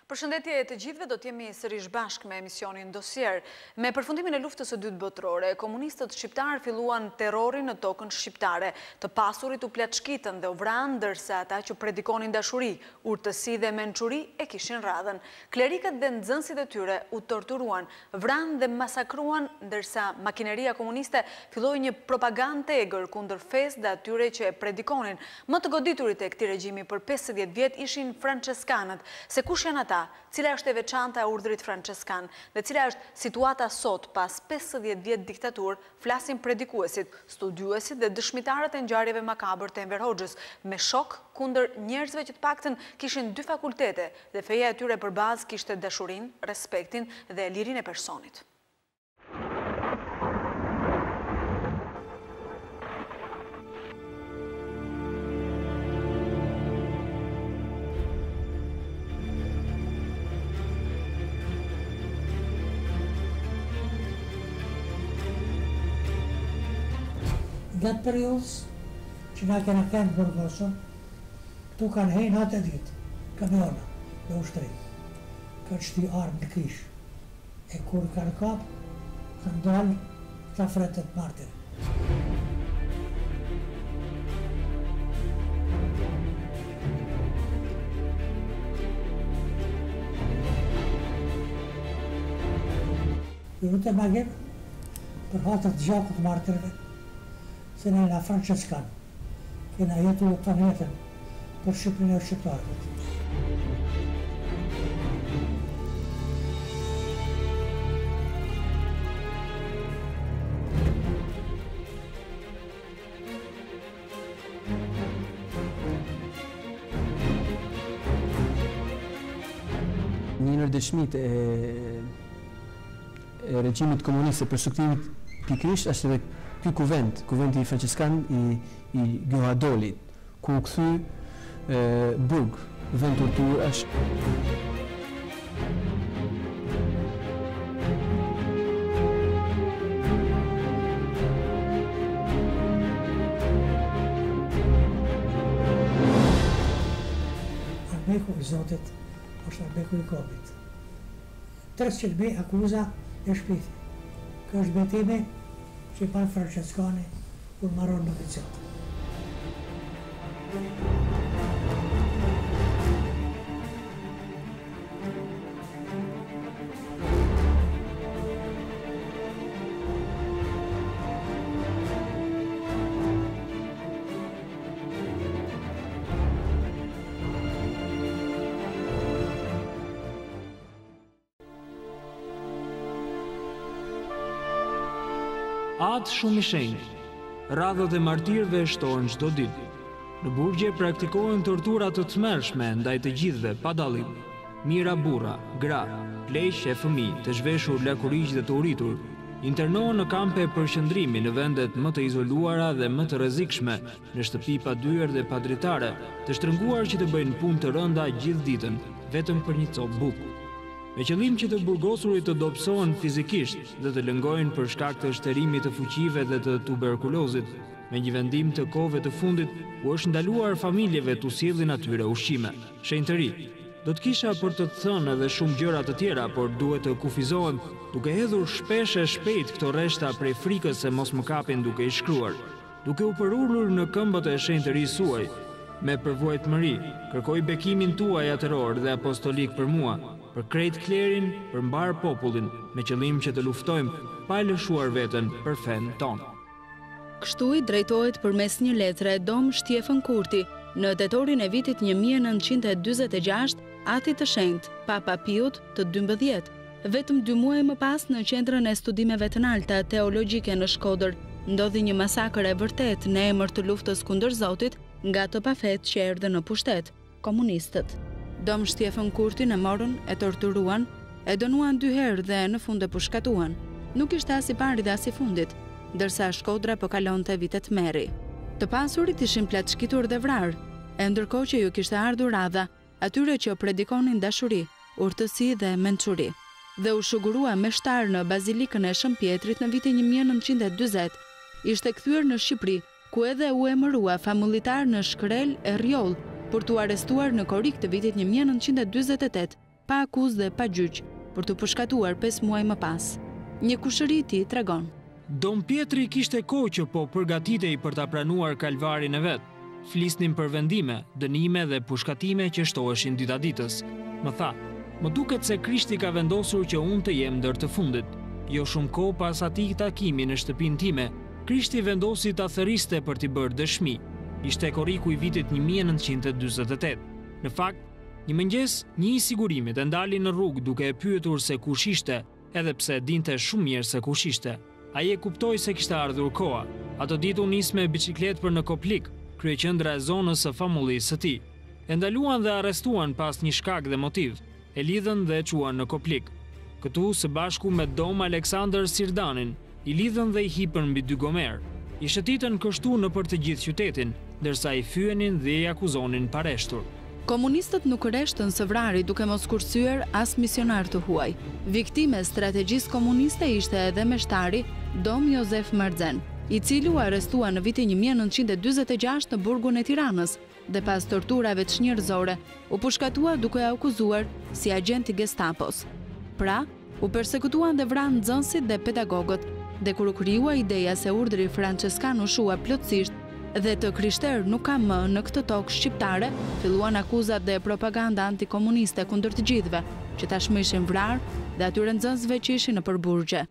Përshëndetje të gjithëve, do t'jemi sërish bashkë me emisionin Dosier. Me përfundimin e luftës së dytë botërore, komunistët shqiptarë filluan terrorin në tokën shqiptare, të pasurit u plaçkitën dhe u vranë, ndërsa ata që predikonin dashuri, urtësi dhe mençuri e kishin radhën. Klerikët dhe nxënësit e tyre u torturuan, vranë dhe masakruan, ndërsa makineria komuniste filloi një propagandë egër kundër fesë dhe atyre që e predikonin. Më të goditurit e këtij regjimi për 50 vjet ishin franceskanët. Se kush janë ata? Cila është e veçanta e urdhrit franceskan dhe cila është situata sot pas 50 vjet diktatur, flasin predikuesit, studiuesit dhe dëshmitarët e ngjarjeve makabër të Enver Hoxhës, me shok kundër njerëzve që të paktën kishin 2 fakultete dhe feja e tyre përbazë kishte dashurinë, respektin dhe lirinë e personit. Gjatë periudhës që na kena kënë Burgosën, këtu kanë hejnë atë ditë, kamiona dhe ushtri, kanë shty armë në kish, e kur kanë kapë, kanë dalë të fretet martirë. Ju të magim për hatër të gjakut martirëve, se ne na franceskan, kena jetu të jetën për Shqipërinë e shqiptarëve. Një ndër dëshmitë e regjimit komunist për suktimit pikërisht është edhe ky kuventi franceskan i Gjohadolit, ku u kthy burg, vend torturash. Arbeku i Zotit është arbeku i kopit. 300.000 akuza e shpithi. Kjo është betimi që i panë franceskani kur marron në noviciat. Atë shumë i shenjtë, radhët e martirëve shtohen çdo ditë. Në burgje praktikohen tortura të tmerrshme ndaj të gjithëve pa dallim. Mira burra, gra, pleq e fëmijë të zhveshur lakurigj dhe të uritur, internohen në kampe përqendrimi në vendet më të izoluara dhe më të rrezikshme, në shtëpi pa dyer dhe pa dritare, të shtrënguar që të bëjnë punë të rënda gjithë ditën, vetëm për një copë bukë. Me qëllim që të burgosurit të dobësohen fizikisht dhe të lëngojnë për shkak të shterimit të fuqive dhe të tuberkulozit, me një vendim të kohëve të fundit u është ndaluar familjeve të sjellin atyre ushqime. Shenjtëri, do të kisha për të thënë edhe shumë gjëra të tjera, por duhet të kufizohem duke hedhur shpesh e shpejt këto rreshta prej frikës se mos më kapin duke i shkruar. Duke u përulur në këmbët e shenjtërisë suaj, me përvojtëmëri, kërkoj bekimin tuaj atëror dhe apostolik për mua, për krejt klerin, për mbar popullin, me qëllim që të luftojmë pa lëshuar veten për fen tonë. Kështu i drejtohet përmes një letre Dom Shtjefën Kurti në tetorin e vitit 1946 atit të shenjtë Papa Piut të 12. Vetëm 2 muaj më pas në qendrën e studimeve të larta teologjike në Shkodër ndodhi një masakër e vërtet në emër të luftës kundër Zotit nga të pafet që erdhën në pushtet, komunistët. Dom Shtjefën Kurti në morën, e torturuan, e dënuan 2 herë dhe në fund e pushkatuan. Nuk ishte as i pari dhe as i fundit, ndërsa Shkodra po kalonte vitet merri. Të pasurit ishin plaçkitur dhe vrarë, e ndërkohë që ju kishte ardhur radha atyre që predikonin dashuri, urtësi dhe mençuri. Dhe u shugurua me shtar në Bazilikën e Shëmpjetrit në vitin 1940, ishte kthyer në Shqipëri, ku edhe u emërua famullitar në Shkrel e Rjoll, për t'u arestuar në korik të vitit 1948 pa akuzë dhe pa gjyq, për të përshkatuar 5 muaj më pas. Një kushëri i tij tregon: Dom Pietri kishte kohë që po përgatitej për ta pranuar kalvarin e vet. Flisnin për vendime, dënime dhe përshkatime që shtoheshin ditaditës. Më tha: "Më duket se Krishti ka vendosur që unë të jem ndër të fundit. Jo shumë kohë pas atij takimi në shtëpinë time, Krishti vendosi ta thërriste për t'i bërë dëshmi. Ishte korriku i vitit 1948. Në fakt, një mëngjes, një i sigurimit e ndali në rrugë duke e pyetur se kush ishte, edhe pse dinte shumë mirë se kush ishte. Ai e kuptoi se kishte ardhur koha. Ato ditë u nis me biçikletë për në Koplik, kryeqendra e zonës së famullisë së tij. E ndaluan dhe arrestuan pas një shkak dhe motiv. E lidhën dhe e quan në Koplik. Këtu, së bashku me Dom Aleksandr Sirdanin, i lidhën dhe i hipën mbi 2 gomer. I shëtitën kështu në për të gjithë qytetin, ndërsa i fyenin dhe i akuzonin pareshtur. Komunistët nuk rreshtën së vrari duke mos kursyer as misionar të huaj. Viktime e strategjisë komuniste ishte edhe meshtari Dom Jozef Marzen, i cili u arrestua në vitin 1946 në burgun e Tiranës dhe pas torturave çnjerëzore u përshkatua duke akuzuar si agent i Gestapos. Pra, u persekutuan dhe vranë nxënësit dhe pedagogët, dhe kur u krijua ideja se urdhri franceskan u shua plotësisht dhe të krishterë nuk ka më në këtë tokë shqiptare, filluan akuzat dhe propaganda antikomuniste kundër të gjithëve, që tashmë ishin vrarë dhe atyre nxënësve që ishin në përburgje.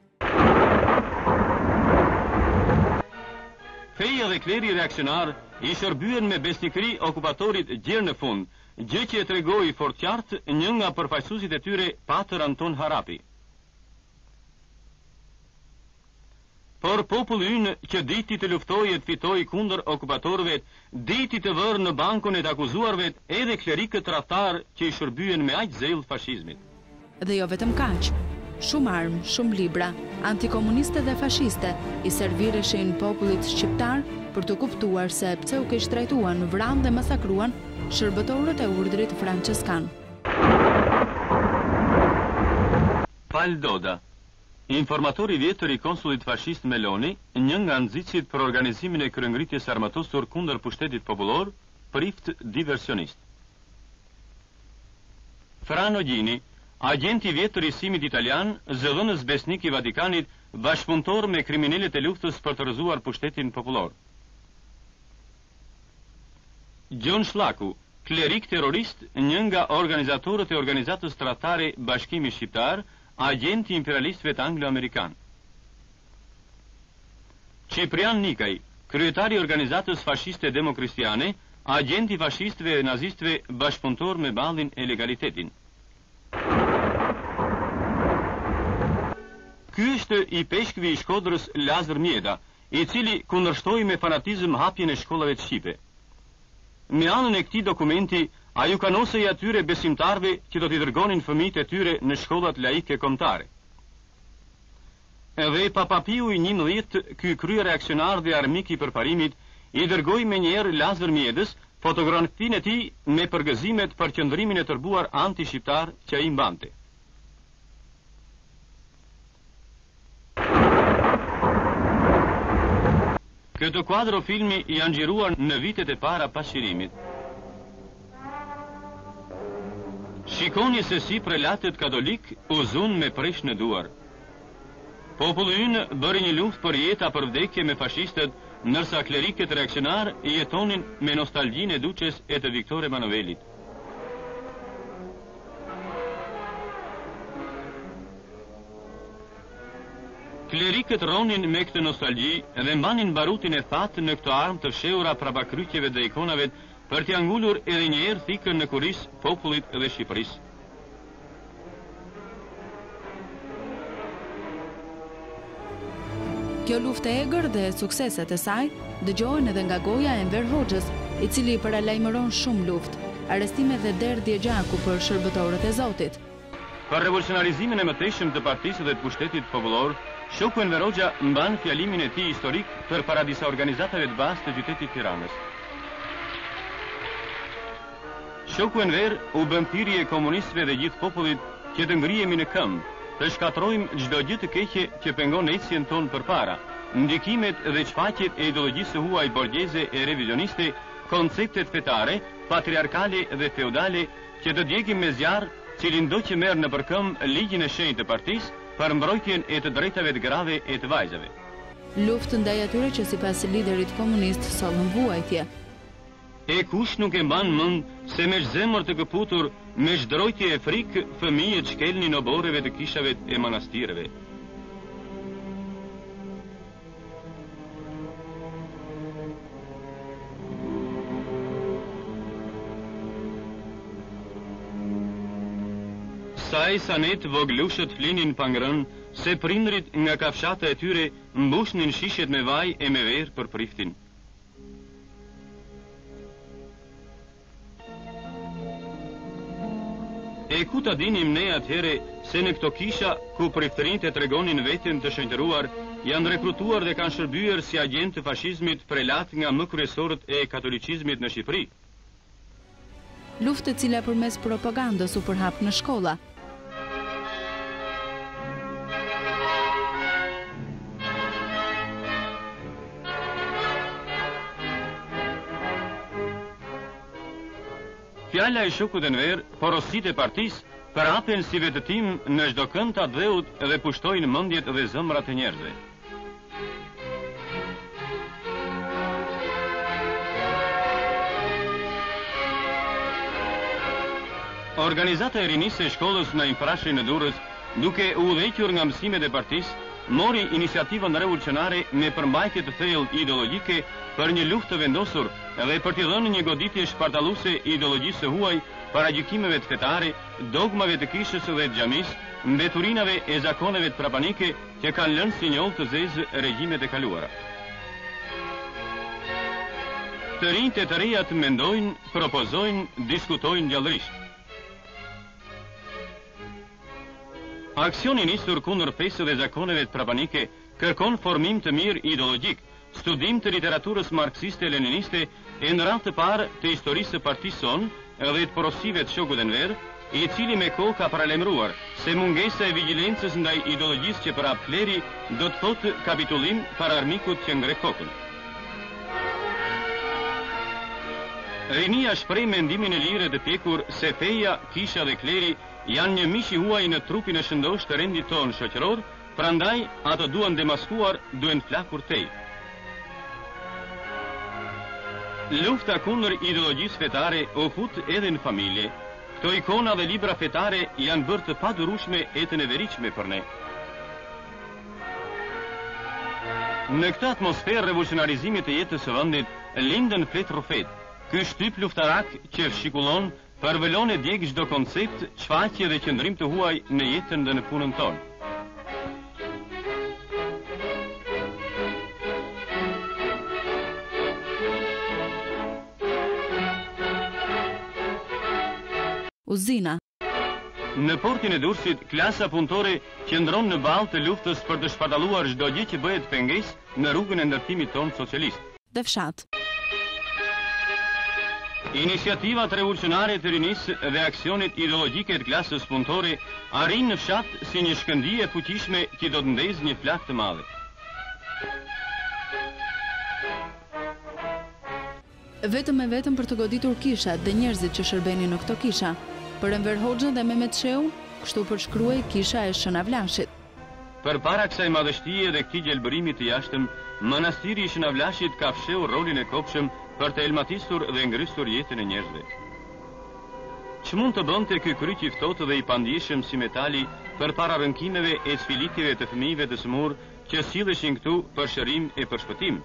Feja dhe kleri reaksionar i shërbyen me besnikëri okupatorit gjerë në fund, gjë që e tregoi fort qartë një nga përfaqësuesit e tyre, Patër Anton Harapi. Por populli ynë që diti të luftoi e të fitoi kundër okupatorëve, diti të vërë në bankun e të akuzuarve edhe klerikët tradhtar që i shërbyen me aq zell fashizmit. Dhe jo vetëm kaq. Shumë armë, shumë libra, antikomuniste dhe fashiste i servireshin popullit shqiptar për të kuptuar se pse u keq trajtuan, vranë dhe masakruan shërbëtorët e urdhrit franceskan. Paldoda, informatori vjetër i konsulit fashist Meloni, një nga nxitësit për organizimin e kryengritjes armatosur kundër pushtetit popullor, prift diversionist. Frano Gjini, agenti vjetër i simit italian, zëdhënës besnik i Vatikanit, bashkëpunëtor me kriminalet e luftës për të rrëzuar pushtetin popullor. Gjon Shlaku, klerik terrorist, një nga organizatorët e organizatës tradhtare Bashkimi Shqiptar, agenti imperialistëve të anglo-amerikan. Ciprian Nikaj, kryetari i organizatës fashiste demokristiane, agenti fashistëve e nazistëve, bashkëpunëtor me ballin e legalitetin. Ky është i peshkvi i Shkodrës Lazar Mjeda, i cili kundërshtoi me fanatizëm hapjen e shkollave të shqipe. Me anën e këtij dokumenti, ai u kanosej atyre besimtarve që do t'i dërgonin fëmijët e tyre në shkollat laike kombëtare. Edhe Papa Piu i 11, ky kryereaksionar dhe armik i përparimit, i dërgoi menjëherë Lazar Mjedës fotografinë e tij me përgëzimet për qëndrimin e tërbuar anti-shqiptar që ai mbante. Këtë kuadro filmi janë xhiruar në vitet e para pas çlirimit. Shikoni se si prelatet katolik u zun me presh në duar. Populli ynë bëri një luftë për jetë apo vdekje me fashistët, ndërsa klerikët reaksionar jetonin me nostalgjinë e duqes e të Viktor Emanuelit. Klerikët ronin me këtë nostalgji dhe mbanin barutin e thatë në këto armë të fshehura prapakryqjeve dhe ikonave për t'i angullur edhe një herë thikën në kuris popullit dhe Shqipërisë. Kjo luftë e egër dhe sukseset e saj dëgjohen edhe nga goja e Enver Hoxhës, i cili paralajmëron shumë luftë, arrestime dhe derdhje gjaku për shërbëtorët e Zotit. Për revolucionarizimin e mëtejshëm të partisë dhe të pushtetit popullor, Shoku Enver Hoxha mban fjalimin e tij historik për para disa organizatave të bazë të qytetit Tiranës. Shoku Enver u bën thirrje e komunistëve dhe gjithë popullit që të ngrihemi në këmbë, të shkatrojmë çdo gjë të keqe që pengon ecjen tonë përpara, ndikimet dhe shfaqjet e ideologjisë huaj borgjeze e revizioniste, konceptet fetare, patriarkale dhe feudale që të djegim me zjarr cilin do që merr në përkëm ligjin e shenjtë të partisë për mbrojtjen e të drejtave të grave e të vajzave. Luftë ndaj atyre që sipas liderit komunist sollën vuajtje. E kush nuk e mban mend se me zemër të këputur, me çdrojtje e frikë, fëmijët shkelnin oborreve të kishave e manastireve. Saj sa net voglushët flinin pangrën, se prindrit nga kafshata e tyre mbushnin shishet me vaj e me verë për priftin. E ku ta dinim ne atëhere se në këto kisha ku priftërinjtë e tregonin veten të shenjtëruar, janë rekrutuar dhe kanë shërbyer si agent të fashizmit prelat nga më kryesorët e katolicizmit në Shqipëri. Luftë e cila përmes propagandës u përhap në shkolla. Fjalla e Shokut Enver, porosit e partisë, përhapen si vetëtim në çdo kënd të dheut dhe pushtojnë mendjet dhe zemrat e njerëzve. Organizata e rinisë e shkollës në Imprashri në Durrës, duke u udhëhequr nga mësimet e partisë, mori iniciativën revolucionare me përmbajtje të thellë ideologjike për një luftë të vendosur dhe për t'i dhënë një goditje shpartalluese ideologjisë së huaj, paragjykimeve të fetare, dogmave të kishës dhe të xhamisë, mbeturinave e zakoneve të prapanike që kanë lënë sinjoll të zezë regjimet e kaluara. Të rinjtë e të rejat mendojnë, propozojnë, diskutojnë gjallërisht. Aksioni nisur kundër fesë dhe zakoneve të prapanike kërkon formim të mirë ideologjik, studim të literaturës marksiste-leniniste e në radhë të parë të historisë së partisë sonë dhe të porosive të Shokut Enver, i cili me kohë ka paralemruar se mungesa e vigjilencës ndaj ideologjisë që përhap kleri do të thotë kapitullim para armikut që ngre kokën. Rinia shpreh mendimin e lirë të pjekur se feja, kisha dhe kleri janë një mish i huaj në trupin e shëndosh të rendit tonë shoqëror, prandaj ato duan demaskuar, duhen flakur tej. Lufta kundër ideologjisë fetare u fut edhe në familje. Këto ikona dhe libra fetare janë bërë të padurueshme e të neveritshme për ne. Në këtë atmosferë revolucionarizimit të jetës së vendit, lindën Flet Rufet, ky shtyp luftarak që shikullon, përvelon e djeg çdo koncept, shfaqje dhe qëndrim të huaj në jetën dhe në punën tonë. Uzina. Në portin e Durrësit, klasa punëtore qëndron në balë të luftës për të shpataluar çdo gjë që bëhet pengesë në rrugën e ndërtimit tonë socialist. Dhe fshat. Iniciativat revolucionare të rinisë dhe aksionit ideologjike të klasës punëtore arrin në fshat si një shkëndije fuqishme që do të ndezë një flak të madhe. Vetëm e vetëm për të goditur kishat dhe njerëzit që shërbenin në këto kisha. Për Enver Hoxha dhe Mehmet Sheu, kështu përshkruaj kisha e Shënavlashit. Përpara kësaj madhështie dhe këtij gjelbërimi të jashtëm, manastiri i Shënavlashit ka fshehur rolin e kopshëm për të elmatisur dhe ngrysur jetën e njerëzve. Ç'mund të bënte ky kryq i ftohtë dhe i pandijshëm si metali përpara rënkimeve e sfilitjeve të fëmijëve të smur që silleshin këtu për shërim e për shpëtim?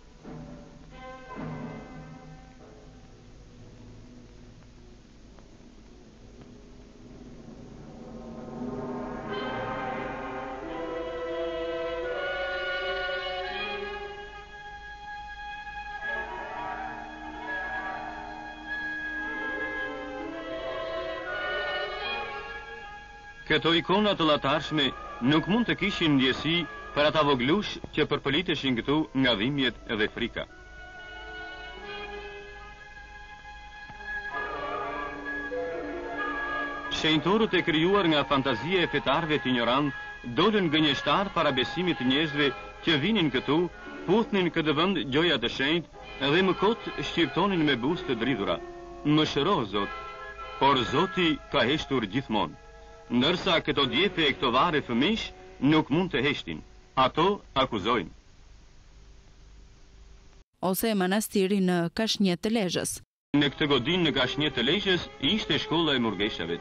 Këto ikona të llatarshme nuk mund të kishin ndjesi për ata voglush që përpëliteshin këtu nga dhimbjet dhe frika. Shenjtorët e krijuar nga fantazia e fetarëve të ignorant dolën gënjeshtar para besimit të njerëzve që vinin këtu, puthnin këtë vend gjoja të shenjtë dhe më kot shqyrtonin me buzë të dridhura. Më shëro, Zot. por Zoti ka heshtur gjithmonë, ndërsa këto djepe e këto vare fëmish nuk mund të heshtin. Ato akuzojnë. Ose manastiri në Kashnjet të Lezhës. Në këtë godin në Kashnjet të Lezhës ishte shkolla e murgeshave.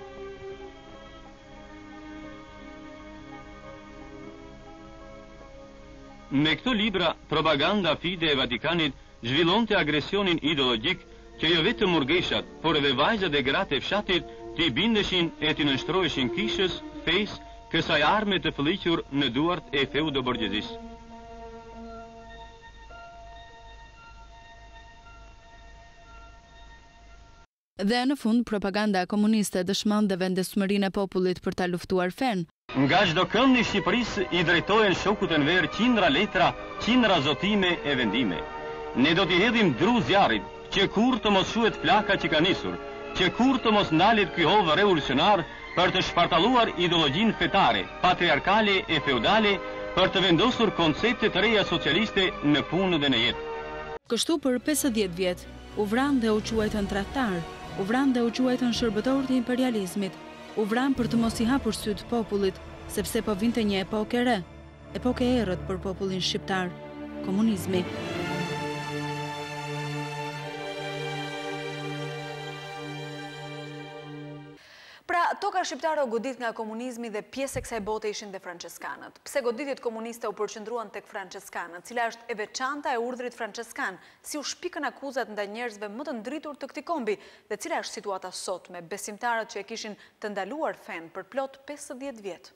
Me këto libra, propaganda fide e Vatikanit zhvillonte agresionin ideologjik që jo vetëm murgeshat, por edhe vajzat e gratë e fshatit t'i bindeshin e t'i nënshtroheshin kishës, fesë, kësaj arme të fëlliqur në duart e feudo-borgjezisë. Dhe në fund, propaganda komuniste dëshmon dhe vendesmërinë e popullit për ta luftuar fen. Nga çdo kënd i Shqipërisë i drejtohen shokut e nver qindra letra, qindra zotime e vendime. Ne do t'i hedhim dru zjarrit, që kur të mos shuhet flaka që ka nisur, që kur të mos ndalet ky hov revolucionar për të shpartalluar ideologjinë fetare, patriarkale e feudale, për të vendosur koncepte të reja socialiste në punë dhe në jetë. Kështu për 50 vjet, u vran dhe u quajtën tradhtar, u vran dhe u quajtën shërbëtor të imperializmit, u vran për të mos i hapur syt popullit, sepse po vinte një epokë e re, epokë e errët për popullin shqiptar, komunizmi. Pra, toka shqiptare u godit nga komunizmi dhe pjesë e kësaj bote ishin dhe franceskanët. Pse goditjet komuniste u përqendruan tek franceskanët, cila është e veçanta e urdhrit franceskan, si u shpikën akuzat ndaj njerëzve më të ndritur të këtij kombi, dhe cila është situata sot me besimtarët që e kishin të ndaluar fen për plot 50 vjet.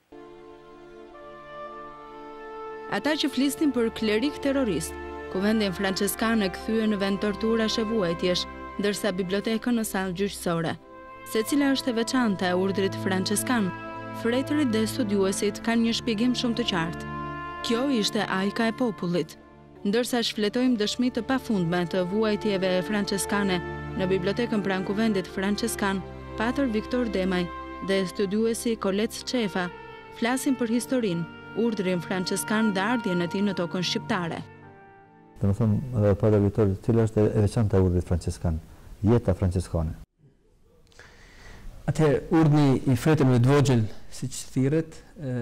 Ata që flisnin për klerik terrorist, kuvendin franceskan e kthye në vend torturash e vuajtjesh, ndërsa bibliotekën në sallë gjyqësore. Se cila është e veçanta e urdhrit franceskan, frejtërit dhe studiuesit kanë një shpjegim shumë të qartë. Kjo ishte ajka e popullit. Ndërsa shfletojmë dëshmi të pafundme të vuajtjeve franceskane në bibliotekën pranë kuvendit franceskan, Pater Viktor Demaj dhe studiuesi Kolec Çefa flasin për historinë, urdhrin franceskan dhe ardhjen e tij në tokën shqiptare. Domethënë, Pater Viktor, cila është e veçanta e urdhrit franceskan, jeta franceskane. Atëherë, urdhni i fretëve të vogjël, siç thirret,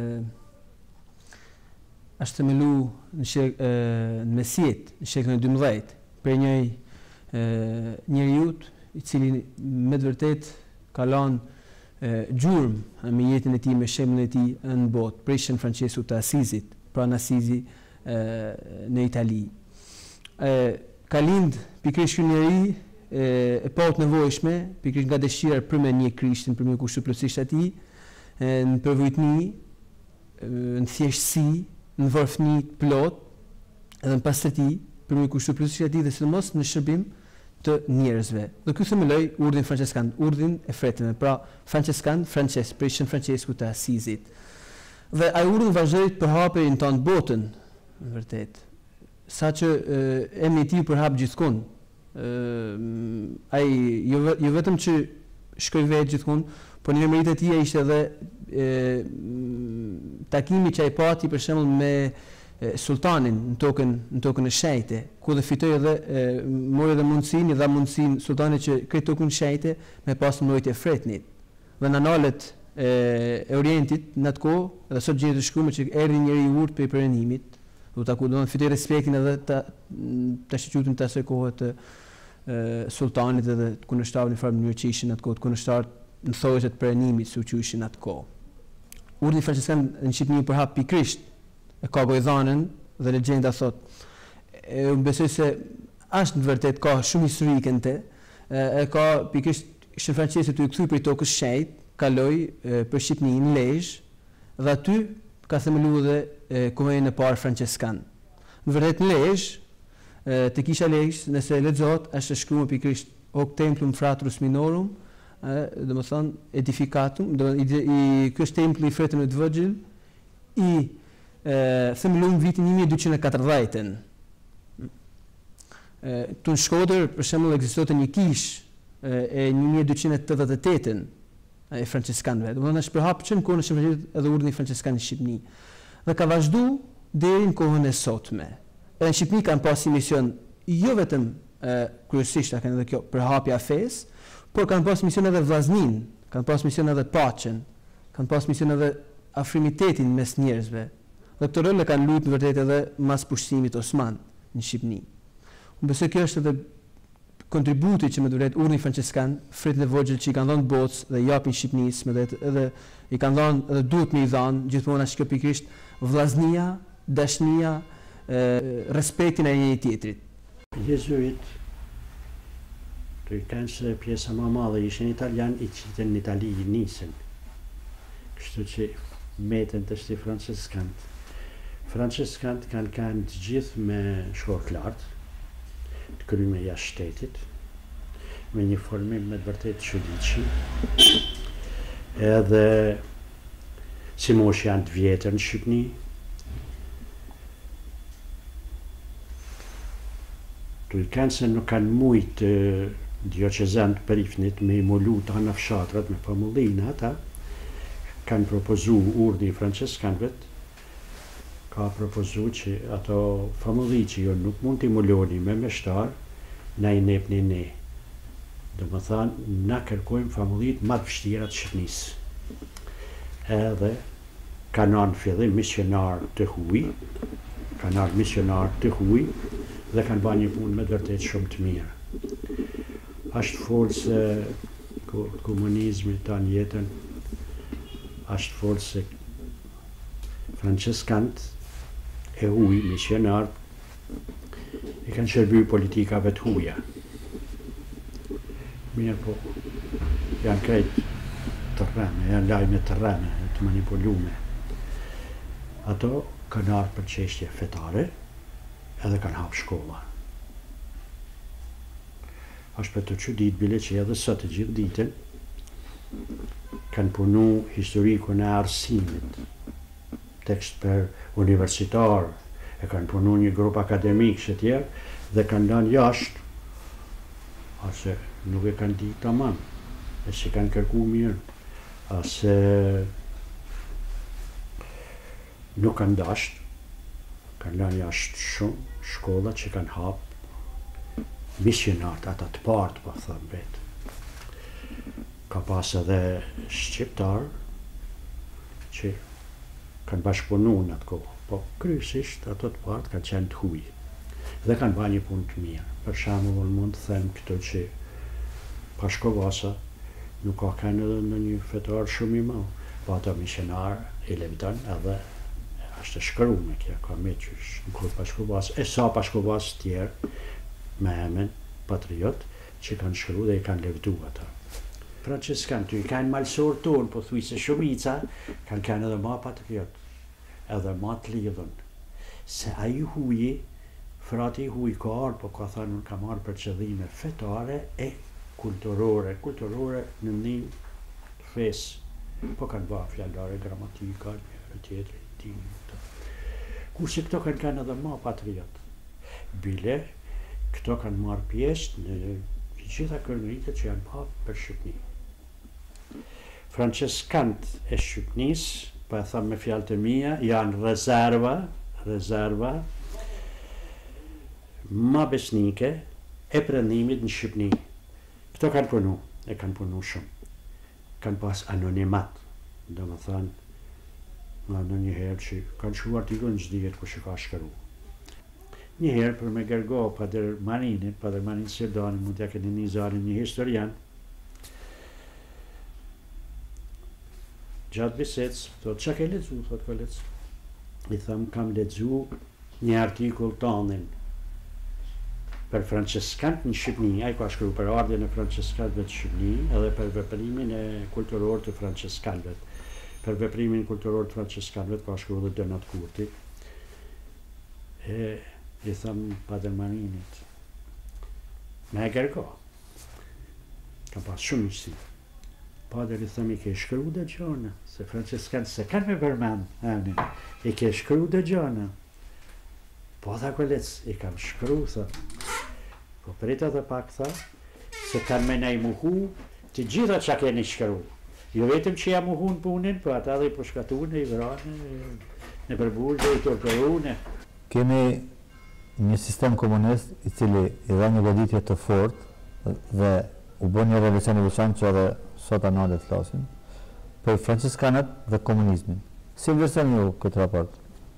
është themelu në mesjet, në shekullin e 12, për një njeriu i cili me të vërtet ka lënë gjurmë me jetën e tij, me shembullin e tij në botë, prishën Francesco të Asizit, pra në Asizi në Itali. Ka lind pikërisht ky njeri e pa të nevojshme, pikërisht nga dëshira për me një Krishtin, për me kushtuar plotësisht atij, në përvojtni, në thjeshtësi, në varfëni plot, edhe në pastërti, për me kushtuar plotësisht atij dhe sidomos në shërbim të njerëzve. Dhe ky themeloi urdhrin franceskan, urdhrin e fretëve, pra franceskan, Francesc, prishën Francesku të Asizit. Dhe ai urdhër vazhdoi të përhapej në tonë botën, në vërtet. Saqë emri i tij përhap gjithkund. Ai jo vetëm që shkoi vetë gjithkund, por në emrin e tij ishte edhe takimi që ai pati për shembull me sultanin në tokën e shenjtë, ku dhe fitoi edhe mori edhe mundësinë sultanit që këtë tokën e shenjtë me pas mbrojtje fretnit. Dhe në analet e Orientit në atë kohë, edhe sot gjendet të shkruar që erdhi njëri i urtë për perëndimit, do ta fitoi respektin edhe ta shqyrtën të asaj kohe të sultanit edhe të kundërshtarëve në farë mënyrë që ishin atë kohë, të kundërshtarët në thojës të perëndimit si që ishin atë kohë. Urdhri franceskan në Shqipëri përhap pikërisht e ka gojëdhanën dhe legjenda thot. Unë besoj se është në vërtet ka shumë historike në te, ka pikërisht Shën Francesi të i kthy për tokës shenjtë, kaloi për Shqipërinë në Lezhë dhe aty ka themelu dhe kuvenin e parë franceskan. Në vërtet në Lezhë, të kisha Lezhë, nëse lexohet, është shkruar pikërisht Hoc Templum Fratrus Minorum, domethënë edificatum, ky është templi i fretëve të vogël i themeluar në vitin 1240. Tu në Shkodër, për shembull, ekzistonte një kishë e 1288 e franceskanëve. Domethënë është përhap që në kohën e Shqipërisë edhe urdhri franceskan në Shqipëri. Dhe ka vazhduar deri në kohën e sotme. Edhe në Shqipëri kanë pas si mision jo vetëm kryesisht kanë edhe kjo përhapja e fesë, por kanë pas mision edhe vllaznin, kanë pas mision edhe paqen, kanë pas mision edhe afrimitetin mes njerëzve. Dhe këtë rol e kanë luajtur në vërtetë edhe mas pushtimit osman në Shqipëni. Unë besoj kjo është edhe kontributi që me duhet urdhni franceskan, fritët e vogjël që i kanë dhënë botës dhe japin Shqipënisë, edhe i kanë dhënë edhe duhet me i dhanë gjithmonë ashtu pikërisht vllaznia, dashnia, respektin e njëri tjetrit. Jezuit, të i kanë se pjesa më madhe ishin italian, i qitën në Itali i nisën. Kështu që metën të shti franceskant. Franceskant kanë të gjithë me shkollë lartë, të kryme jashtë shtetit, me një formim me të vërtet çuditshëm. Edhe si mosh janë të vjetër në Shqipëni, të i kanë se nuk kanë mujtë dioqezan të perifnit me i molu të anë fshatrat me pamullina ata, kanë propozu urdhni franceskanëve, ka propozu që ato famulli që jo nuk mund t'i muloni me meshtar, na i nepni ne. Do më thanë, na kërkojmë famullit ma të vështira të Shqipënisë. Edhe kanë anë fillim misionar të huj, dhe kanë ba një punë me vërtet shumë të mirë. Ashtë folë se komunizmi ta në jetën, ashtë folë se franceskant e huj, misionar, i kanë shërby politikave të huja. Mirë po, janë krejt të rreme, janë lajme të rreme, të manipulume. Ato kanë ardhur për çështje fetare, edhe kanë hapë shkolla. Ashtë për të çudit bile që edhe sot të gjithë ditën kanë punu historikun e arsimit, tekst për universitar, e kanë punu një grup akademik që tjerë, dhe kanë danë jashtë, ase nuk e kanë di tamam, e si kanë kërku mirë, ase nuk kanë dashtë, kanë danë jashtë shumë shkolla që kanë hapë misionartë, ata të partë, pa thëmë vetë. Ka pas edhe shqiptarë që kanë bashkëpunu në atë kohë, po kryesisht ato të partë kanë qenë të huj dhe kanë ba një punë të mirë. Për shembull mund të them këto që Pashkovasa nuk ka kanë edhe në një fetar shumë i madh, po ato misionar i levitan edhe është shkruar me kjo, ka me qysh në kur Pashkovas, e sa Pashkovas tjerë me emën patriot që kanë shkruar dhe i kanë levdu ata. Franceskanët i kanë malsor tonë, po thuj se shumica kanë edhe ma patriot, edhe ma të lidhën. Se a i huji, frati i huj ka arë, po ka thënë nuk ka marë për qëllime fetare e kulturore në një fesë, po kanë ba fjallare, gramatika, njërë tjetëri, timë. Kurse këto kanë edhe ma patriot. Bile, këto kanë marë pjesë në gjitha kërnëritet që janë pa për Shqipëni. Franceskanët e Shqipënisë, pa e thamë me fjalë të mia, janë rezerva ma besnike e prandimit në Shqipëni. Këto kanë punu shumë. Kanë pas anonimat, do më thënë, në njëherë që kanë shu artikull në çdihet ku që ka shkru. Njëherë për me gërgo Padër Marin Sirdani, mund t'ja keni një zarin një historian, gjatë bisedës, thot, që ke lexu, thot, ka lexu. I thëmë, kam lexu një artikull tonin për franceskanët në Shqipëni, ai ka shkruar për ardhjen e franceskanëve të Shqipëni, edhe për veprimin e kulturor të franceskanëve. Për veprimin kulturor të franceskanëve ka shkruar dhe Donat Kurti. I thëmë Padër Marinit, me e gërgo, kam pas shumë ishti. Padër i thëmë, i ke shkru dhe gjona, se franceskanë se kanë me përmen, i ke shkru dhe gjona. Po tha kolec, i kam shkru, thëmë. Po prita dhe pak, tha, se kanë me nej muhu, të gjitha që keni shkru. Jo vetëm që ja muhu në punin, po ata dhe i përshkatune, i vrane, në përbulde, i torturune. Kemi një sistem komunist i cili i dha një goditje të fortë dhe u bën një revolucion i veçantë që edhe sot analet flasin për franciskanët dhe komunizmin. Si vlerësoni ju këtë raport?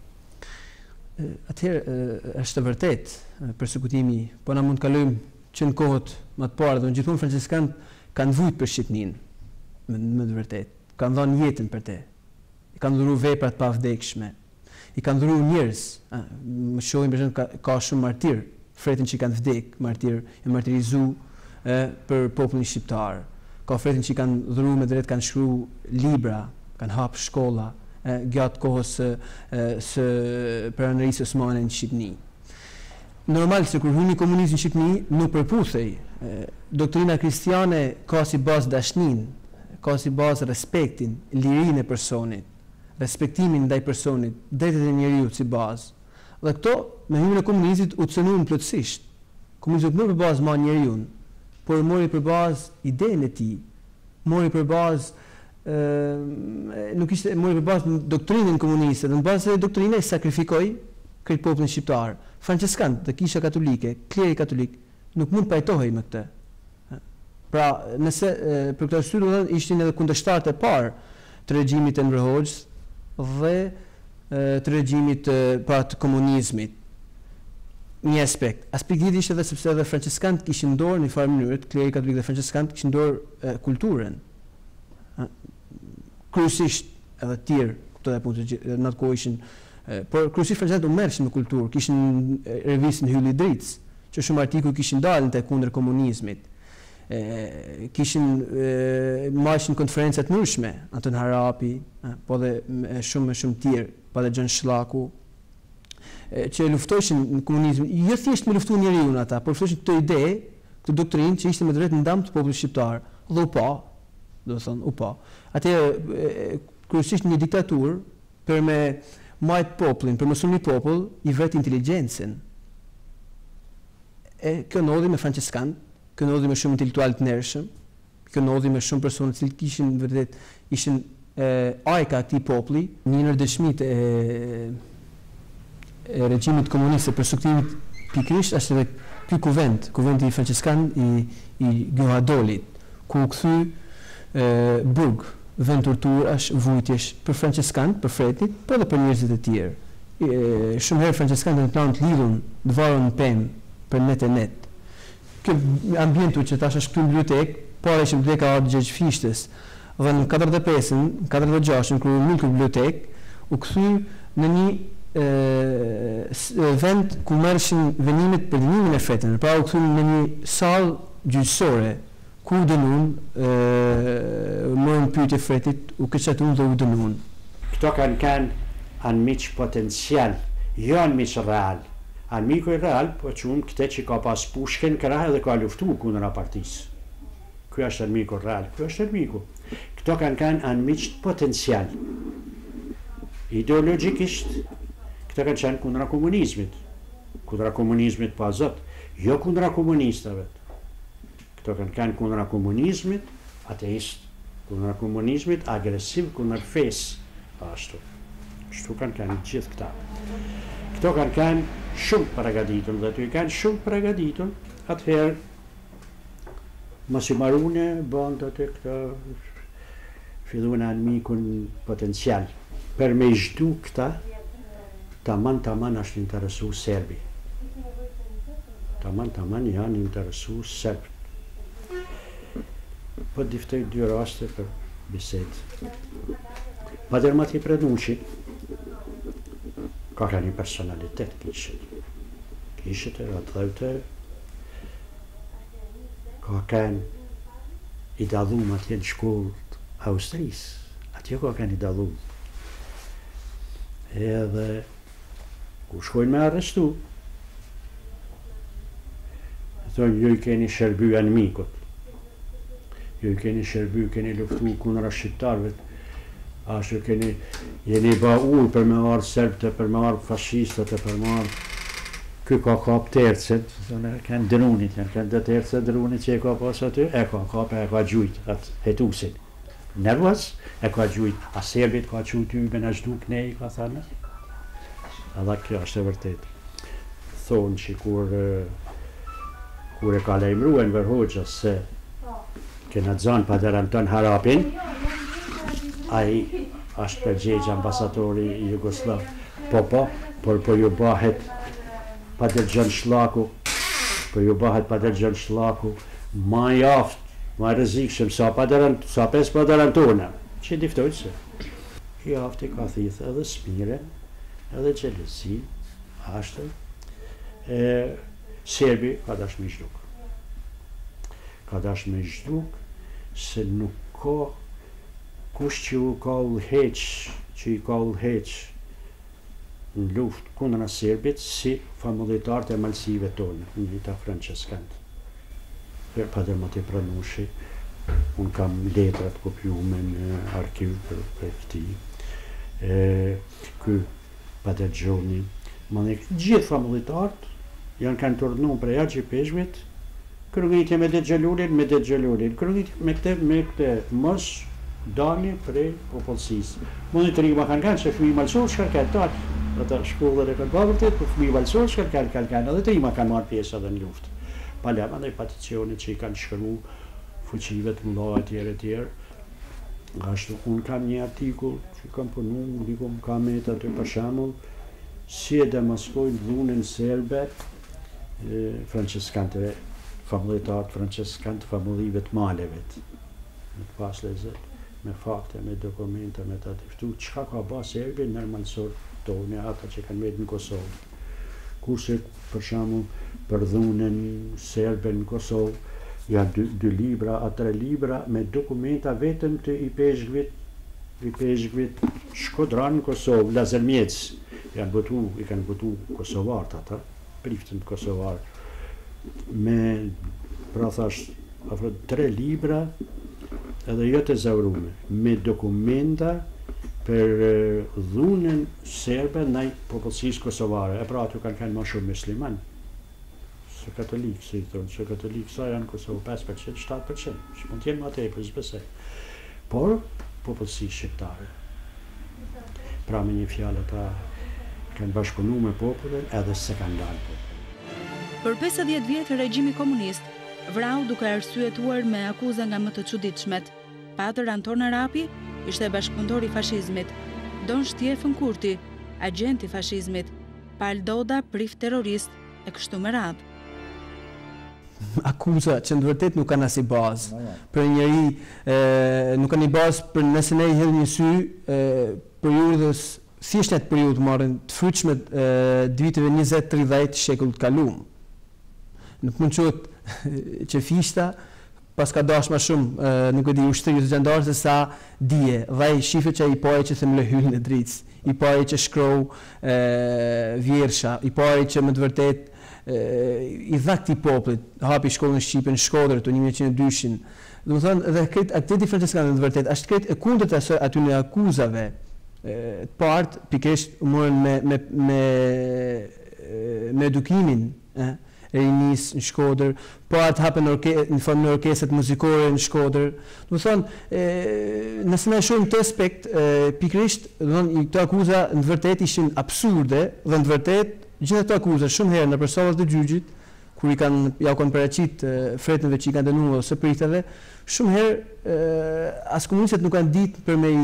Atëherë është të vërtet persekutimi, po na mund të kalojmë që në kohët më të parë, dhe gjithmonë franciskanët kanë vujt për Shqipërinë, më të vërtet. Kanë dhënë jetën për te. I kanë dhuru vepra të pavdekshme. I kanë dhuru njerëz. Më shohim për shembull ka shumë martir, fretin që kanë vdek, martir, e martirizu për popullin shqiptar. Ka fretin që kanë dhuru me drejt, kanë shkruar libra, kanë hap shkolla gjatë kohës së pranërisë osmane në Shqipëni. Normal se kur hyni komunizmi në Shqipëni nuk përputhej. Doktrina kristiane ka si bazë dashnin, ka si bazë respektin, lirinë e personit, respektimin ndaj personit, drejtat e njeriut si bazë. Dhe këto me hyrjen e komunizmit u cënuan plotësisht. Komunizmi nuk për bazë ma njeriun, por mori për bazë idenë e tij, mori për bazë mori për bazë doktrinën komuniste, dhe në bazë e doktrinë e sakrifikoi këtë popullin shqiptar. Franciskanët dhe Kisha Katolike, kleri katolik, nuk mund pajtohej me këtë. Pra, nëse për këtë arsye ishin edhe kundërshtarët e parë të regjimit të Enver Hoxhës dhe të regjimit të komunizmit. Një aspekt. Aspekti tjetër ishte edhe sepse edhe franciskanët kishin dorë në një farë mënyrë, kleri katolik dhe franciskanët kishin dorë kulturën. Kryesisht edhe të tjerë, këto dhe punë në atë kohë ishin, por kryesisht franciskanët u merreshin me kulturë, kishin revistën Hylli Dritës, që shumë artikuj kishin dalë në të kundër komunizmit. Kishin marrin konferencat të ndryshme, Anton Harapi, po dhe shumë tjerë, pa dhe Xhan Shllaku, që luftojshin në komunizmin, jo thjesht me luftu njeriu ata, por luftojshin këtë ide, këtë doktrinë që ishte me drejt ndam të popullit shqiptar, dhe u pa. Atëherë kryesisht një diktaturë për me majt popullin, për mësuar një popull i vet inteligjencën. Kjo ndodhi me franciskanët, kjo ndodhi me shumë intelektualë të ndershëm, kjo ndodhi me shumë persona që kishin vërtet ishin ajka këtij populli, një ndër dëshmitë e regjimit komunist e persekutimit pikërisht është edhe ky kuventi i franciskan i Gjohadolit, ku u kthy burg, vend torturash, vujtjesh për franciskanët, për fretit, por edhe për njerëzit e tjerë. Shumë herë franciskanët në plan të lidhur, të varur në pemë për net. Ky ambientu që tash është këtu në bibliotekë, para ishte biblioteka e Gjergj Fishtës, dhe në 45-ën, 46-ën kur u ngritë bibliotekë, u kthy në një vend ku merreshin venimet për dënimin e fretën, pra u kthy në një sallë gjyqësore ku u dënuan, morën pyetje fretit, u këqatuan dhe u dënuan. Këto kanë anë miq potencial, jo anë miq real. Anë miku i real, po qumë këte që ka pas pushken krahë dhe ka luftu kundër partisë. Ky është anë miku real, ky është anë miku. Këto kanë anë miq potencial. Ideologjikisht, këto kanë qenë kundra komunizmit. Kundra komunizmit pa zot, jo kundra komunistave. Këto kanë kundra komunizmit, ateist, kundra komunizmit, agresiv, kundra fesë. Ashtu. Kështu kanë gjithë këta. Këto kanë shumë përgatitur, dhe të i kanë shumë përgatitur, atëherë mos i marrune banda të këta fillun anë mikun potencial. Per me zhdu këta, taman është interesu serbi. Taman janë interesu serbi. Po diftoj dy raste për bisedë. Padermat i Predushi ka një personalitet kishët e atëdhëte, ka i dalum atje në shkollët Austrisë, atje ka i dalum. Edhe ku shkojnë me arrestu, thonë ju i keni shërby anë mikut, ju i keni shërby, keni luftu kundra shqiptarëve, ashtu jeni ba ujë për me marë serbët, për me marë fashistët, për me marë ky ka kap tercet, kanë drunit, kanë dhe tercet drunit që e ka pas aty, e ka gjujt atë hetusin. Nervës, e ka gjujt, a serbit ka qujt ju me në gjdu knej, ka thane. Edhe kjo është e vërtet. Thonë që kur e ka lejmru Enver Hoxha se kena zonë Pader Anton Harapin, ai është përgjegjë ambasadori i Jugoslav. Po ju bëhet Pader Gjon Shlaku, ma jaftë, ma rrezikshëm sa pes Pader Antona, që diftoj se. Jaftë ka thithë edhe smire, edhe gjelësi, ashtë, Serbi ka dash me zhduk. Ka dash me zhduk se nuk ka kush që i ka ullheq në luft kundra Serbit si familjitarët e malsive tonë, në vita franceskantë. Per Pader Mati Pranushi, unë kam letrat kopjume në arkiv për këti. Ky Pader Gjoni, gjithë familjitarët janë kanë të ordnu prej Argji Peshmit, kërëngitje me det gjelurin, kërëngitje me këte mos dani prej popullsisë. Mëni të rima kanë se fëmi malsor shkarkel tatë, ata shkollën e kanë babërtit, për fëmi malsor shkarkel edhe të rima kanë marrë pjesë edhe në luftë. Palema dhe peticionit që i kanë shkërmu fuqive të mëllohet tjerë. Ashtu, unë kam një artikull që kam punu, më kam e të për shembull, si e demaskojnë dhunën serbe franceskantëve, familjitarët franceskantë familjive të malevet. Me të pas lezet, me fakte, me dokumente, me të tiftu, qka ka ba serbi nërmalsor tonë, ata që kanë vetë në Kosovë. Kurse, për shembull, për dhunën serbe në Kosovë, janë dy libra, a 3 libra me dokumenta vetëm të i peshgvit Shkodran në Kosovë, Lazermjec, i kanë botu kosovarët ata, priftën kosovarë, me, pra thash, 3 libra, edhe jo të zavrume, me dokumenta për dhunën serbe ndaj popullsisë kosovare, e pra aty kanë ma shumë musliman, se katolikë, si thonë, se katolikë sa janë Kosovë 5%, 7%, që mund t'jenë ma tepër, zbesej. Por, popullsi shqiptare. Pra me një fjallë ata kanë bashkëpunu me popullin edhe se kanë dalë popullin. Për 50 vjetë regjimi komunist, vrau duke arsyetuar me akuza nga më të çuditshmet. Pader Anton Harapi ishte bashkëpunëtor i fashizmit, Don Shtjefën Kurti, agent i fashizmit, Pal Doda, prift terrorist e kështu me radhë. Akuza që në vërtet nuk kanë asi bazë. Për njëri, nuk kanë një bazë për nëse ne i hedhë një sy periudhës, thjesht atë periudhë marrën të fryqme viteve 20-30 shekullit kaluam. Nuk mund qëtë që fishta, pas ka dash ma shumë, nuk e di ushtëri të gjendarë, se sa dije, dhaj shifre që i pare që themle hyllën e dritës, i pare që shkrou vjersha, i pare që më të vërtet i dha këti poplit, hapi shkollën në Shqipën, Shkodër të 1902-shin. Dhe më thonë, dhe aktiviteti franceskanë në vërtet, ashtë kretë e kundët aty në akuzave, të partë, pikesht umorën me edukimin, rinis në Shkodër, partë hapën në formë në orkeset muzikore në Shkodër. Dhe më thonë, nëse në shumë të aspekt, pikrisht, këto akuza në vërtet ishin absurde, dhe në vërtet, gjithë të akuza shumë herë në përsolat të gjyqit, kur i kanë paraqit fretënve që i kanë dënuar ose pritave, shumë herë as komunistët nuk kanë ditë për me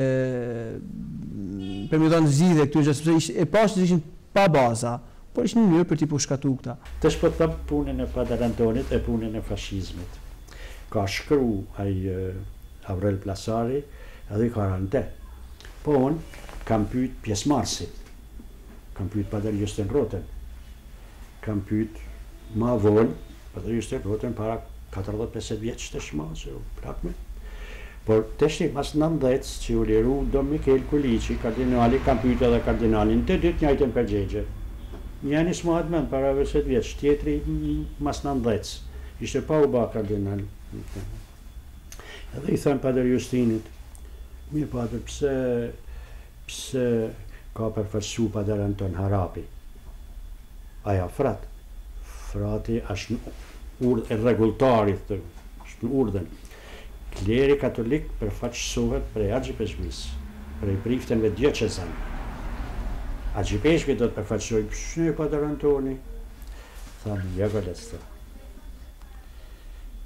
dhënë zgjidhje këtu gjë, sepse e pashë që ishin pa baza, por ishin një mënyrë për t'i shkatu këta. Tash po them punën e Pader Antonit e punën e fashizmit. Ka shkru ai Aurel Plasari edhe i Karante. Po unë kam pyet pjesëmarrësit. Kam pyet Pader Justin Roten. Kam pyet ma vonë, Pader Justin Roten para 40-50 vjeç të shma, se u prapme. Por të shti mas 90 që u liru do Mikel Kulici, kardinali, kam pyet edhe kardinalin, të dytë njajtën përgjegje. Njani s'ma admen para 20 vjeç, tjetri mas 90, ishte pa u ba kardinal. Edhe i them Pader Justinit, mirë Pader, pse ka përfërsu Pader Anton Harapi? Aja frat. Frati është në rregulltarit, është në urdhen. Kleri katolik përfaqësohet prej Argji Peshmis, prej priftenve djoqezan. Argji Peshmi do të përfaqësoj pëshnë Pader Antoni. Thamë, ja gëlec të.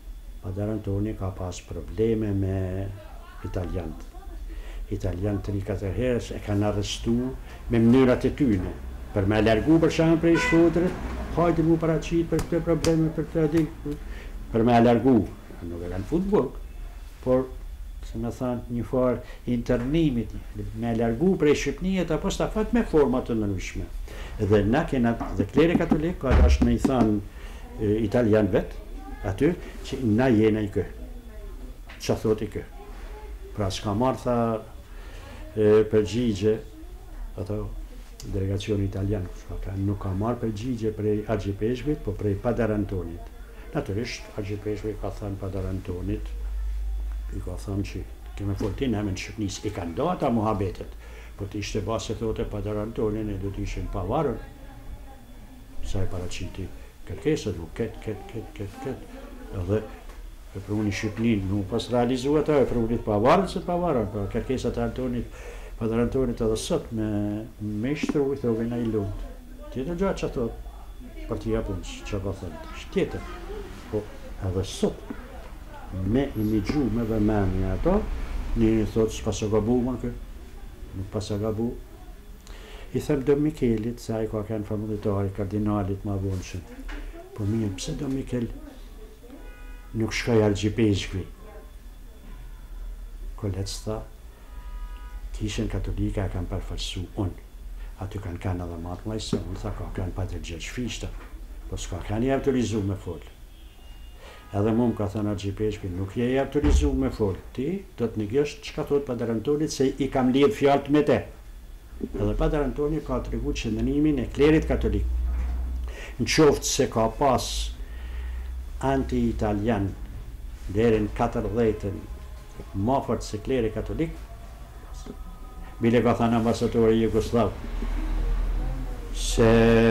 Padar Antoni ka pas probleme me italianët. Italianët 3-4 herë e kanë arrestu me mënyrat e tyne. Për me largu për shembull prej Shkodrës, hajde mu paraqit për këtë probleme, për këtë për me largu. Nuk e kanë futboll, por se me thanë një farë internimit, me largu prej Shqipnijet apo stafat me format të ndryshme. Dhe na kena, dhe kleri katolik ka dashur me i thanë italian vetë, aty që na jena i kë. Qa thot i kë. Pra s'ka marrë tha përgjigje, ato delegacioni italian, nuk ka marrë përgjigje prej Argjipeshvit, po prej Padar Antonit. Naturisht, Argjipeshvit ka thënë Padar Antonit, i ka thënë që keme foltin e me në Shqipnis, i kanë do ata muhabetet, po të ishte basë e thote Padar Antonin e do të ishin pavarën, sa i paraqiti kërkesët, këtë, edhe e për unë i Shqipnin nuk pas realizu ata, e për unë i pavarën se të pavarën, për kërkesët e Antonit, Padar Antonit edhe sot me shtru i thove na i lundë. Tjetër gjatë që thot, për t'i japunës, që ka thënë, tjetër, po edhe sot, me imigju me vëmendje ato, një thot s'pas e gabu më kë, nuk pas e gabu. I them do Mikelit, se ai ka kanë familjetari, kardinalit ma vonshëm. Po mirë, pse do Mikel nuk shkoj Argjipeshvi? Kolec tha, kishën katolika e kanë përfaqësu unë. Aty kanë edhe matë majse, unë tha ka kanë Padre Gjergj Fishta, po s'ka kanë i autorizu me folë. Edhe mu më ka thënë Argjipeshvi, nuk je i autorizu me folë. Ti do të negjosh çka thot Padre Antonit se i kam lidh fjalët me te. Edhe Padre Antoni ka tregu qëndërimin e klerit katolik. Në qoftë se ka pas anti-italian deri në 40-ën ma fort se kleri katolik, bile ka thënë ambasadori Jugoslav se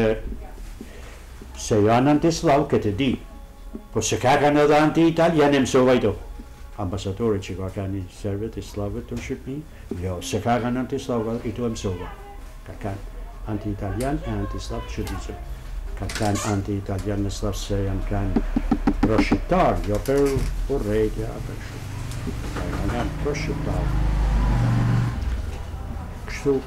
janë antislav këtë di, po se ka kanë edhe anti-italian e mësova i do. Ambasadori që ka kanë i servet, i slavët të në Shqipni, jo, se ka kanë anti-slav i to e mësova. Ka kanë anti-italian e anti-slav që diqë. Ka kanë anti-italian në slav se janë kanë pro-shqiptar, jo për urrejtja, për shumë. Ka kanë pro-shqiptar. Kështu.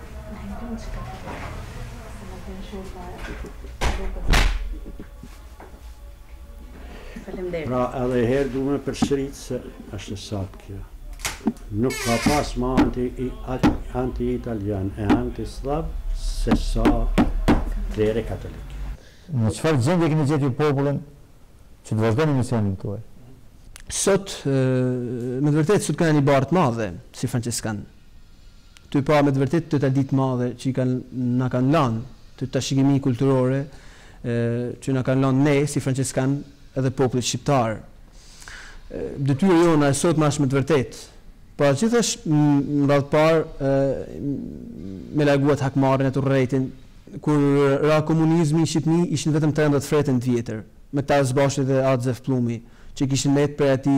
Pra edhe herë du me përsërit se është saktë kjo. Nuk ka pas ma anti-italian e anti-slav se sa kleri katolik. Në çfarë gjendje keni gjetur popullin që të vazhdoni misionin tuaj? Sot, me të vërtet, sot kanë një barë të madhe, si Franciskan. Ty pa me të vërtet të ditë madhe që na kanë lanë, të tashikimi kulturore, që na kanë lanë ne, si Franciskan, edhe popullit shqiptar. Detyra jona e sot më është me të vërtet. Po gjithash më radhë parë me larguat hakmarrjen e të urrejtin, kur ra komunizmi në Shqipni ishin vetëm 13 fretën të vjetër, me ta zbashit dhe Adzef Plumi, që kishin let prej ati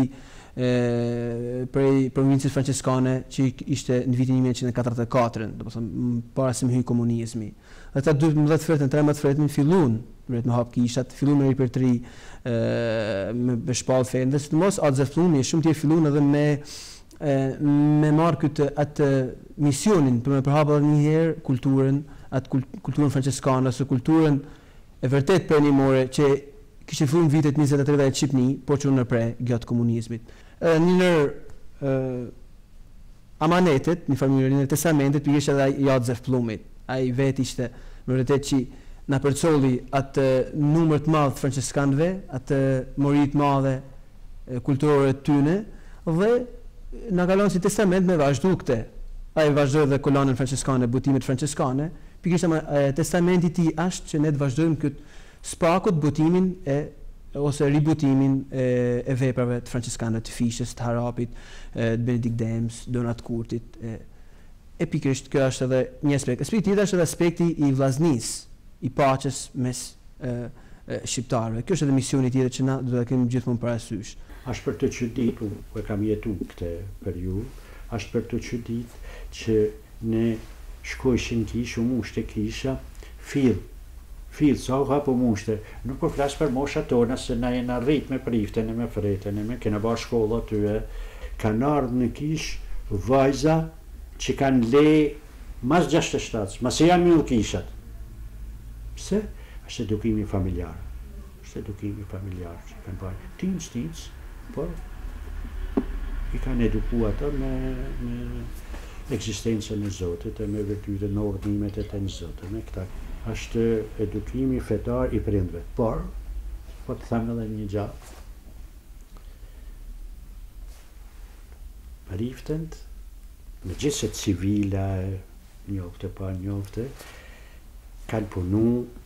prej provincës franciskane që ishte në vitin 1944, do të thënë para se më hyj komunizmi. Dhe ta 12 fretën, 13 fretën fillun me hap kishat, fillun me repertori me shpall fen, dhe sidomos Adzef Plumi shumë tjerë fillun edhe me marrë këtë atë misionin për me përhapur edhe një herë kulturën, atë kulturën franciskane, ose kulturën e vërtet perimore që kishte filluar në vitet 20-30 në Shqipni, por që në pre gjatë komunizmit. Një nër amanetet, një familjen e testamentit, pikërisht edhe i Adzef Plumit. Ai vetë ishte me vërtet që na përcolli atë numër të madh franciskanëve, atë mori të madhe kulturore të tyne, dhe na ka lënë si testament me vazhdu këtë. Ai vazhdoi dhe kolonën franciskane, butimet franciskane, pikërisht testamenti i tij është që ne të vazhdojmë këtë spakut butimin ose ributimin e veprave të franciskanëve të Fishës, të Harapit, të Benedikt Dems, Donat Kurtit. E pikërisht kjo është edhe një aspekt. Aspekti tjetër është edhe aspekti i vllaznisë, i paqes mes shqiptarëve. Kjo është edhe misioni tjetër që na do ta kemi gjithmonë parasysh. Është për të çuditur, ku kam jetuar këtë periudhë, është për të çuditur që ne shkojshin kishë, u mushte kisha, Fillë sa u hapu mushte, nuk po flasë për mosha tona se na jena rrit me priftën e me fretën e me kena ba shkolla tyre. Kanë ardhë në kish vajza që kanë le mas 67, mas e janë mjëllë kishat. Pse? Është edukimi familjar. Është edukimi familjar që kanë bajë. Tinc, por i kanë eduku ata me eksistencën e Zotit e me virtytet në ordnimet e të në Zotit. Me këta është edukimi fetar i prindve. Por, po të thamë edhe një gjatë, riftend, me gjithë se civila, njofte pa njofte, kanë punu,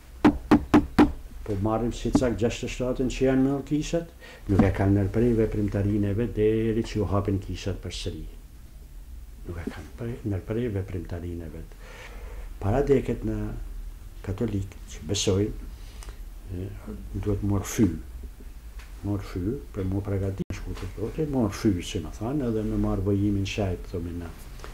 po marrim si cak 67 që janë në kishat, nuk e kanë nërprej veprimtarinë e vetë deri që u hapin kishat për sëri. Nuk e kanë nërprej veprimtarinë e vetë. Para deket në katolikë që besojnë, duhet morë fy, për mu pregati shkutë të tote, morë fy, si më thanë, edhe me marë vojimin shajtë, thome na.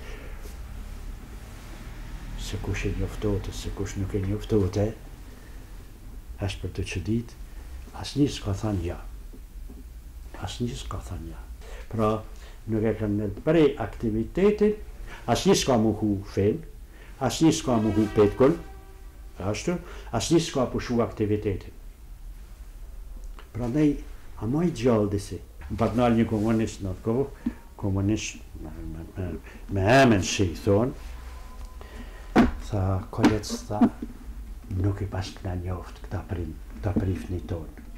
Se kush e njoftote, se kush nuk e njoftote, është për të qëdit, asë njës ka thanë ja. Asë njës ka thanë ja. Pra, nuk e kanë në prej aktivitetin, asë njës ka muhu fen, asë njës ka muhu petkon, asë njës ka pushu aktivitetin. Pra nej, a maj gjallë disi. Më pat nalë një komunist në atë kohë, komunist me emen që i thonë, tha, kolec, tha, nuk i pas këna njoftë këta prifni tonë.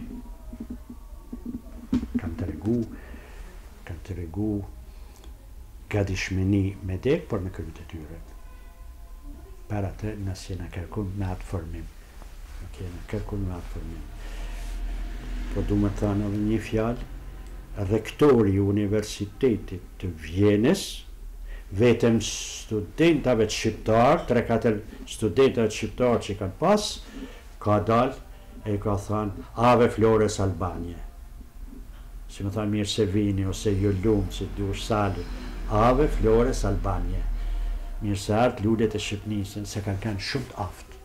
Kam të regu gadishmeni me dek, por në kërët e tyre. Para të nësë jena kërkun me atë formim. Nuk jena kërkun me atë formim. Po du më thanë edhe një fjalë, rektori i Universitetit të Vjenës, vetëm studentave të shqiptarë, 3-4 studentave të shqiptarë që kanë pas, ka dalë e ka thanë, ave Flores Albanie. Si më thanë mirë se vini, ose ju lumë, si du salë, ave Flores Albanie. Mirë se artë lullet e Shqipnisën, se kanë shumë të aftë.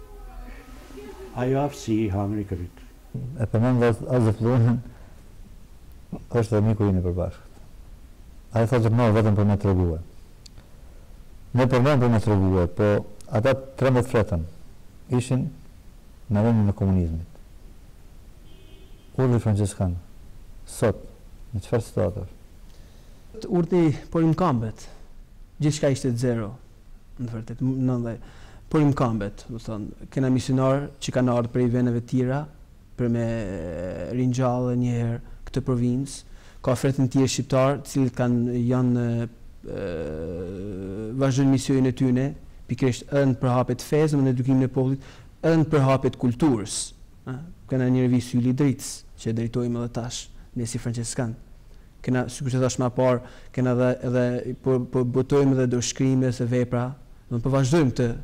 Ajo aftësi i hangri krytë. E përmen dhe Azeflunin është dhe miku i në përbashkët. A i thotë që nërë vetëm për me të reguë. Ne përmen për me të reguë, po ata 13 fretën ishin në vendin në komunizmit. Urdi Franciskan, sot, në qëfar situatër? Urdi por im kambet, gjithë shka ishte zero, në të vërtet, por im kambet, kena misionar që kanë ardhë për i veneve tjera, për me rinjallë njëherë këtë provincë, ka fretën tjerë shqiptarë, cilët janë vazhdojnë misionin e tyne, pikërisht edhe në përhapet fezë, në edukimin e popullit, edhe në përhapet kulturës. Kena një revistë Yli Dritës, që e drejtojmë edhe tash, ne si Franceskan. Kena, sikur që thash më parë, kena edhe po botojmë edhe dorëshkrime se vepra, do të vazhdojmë të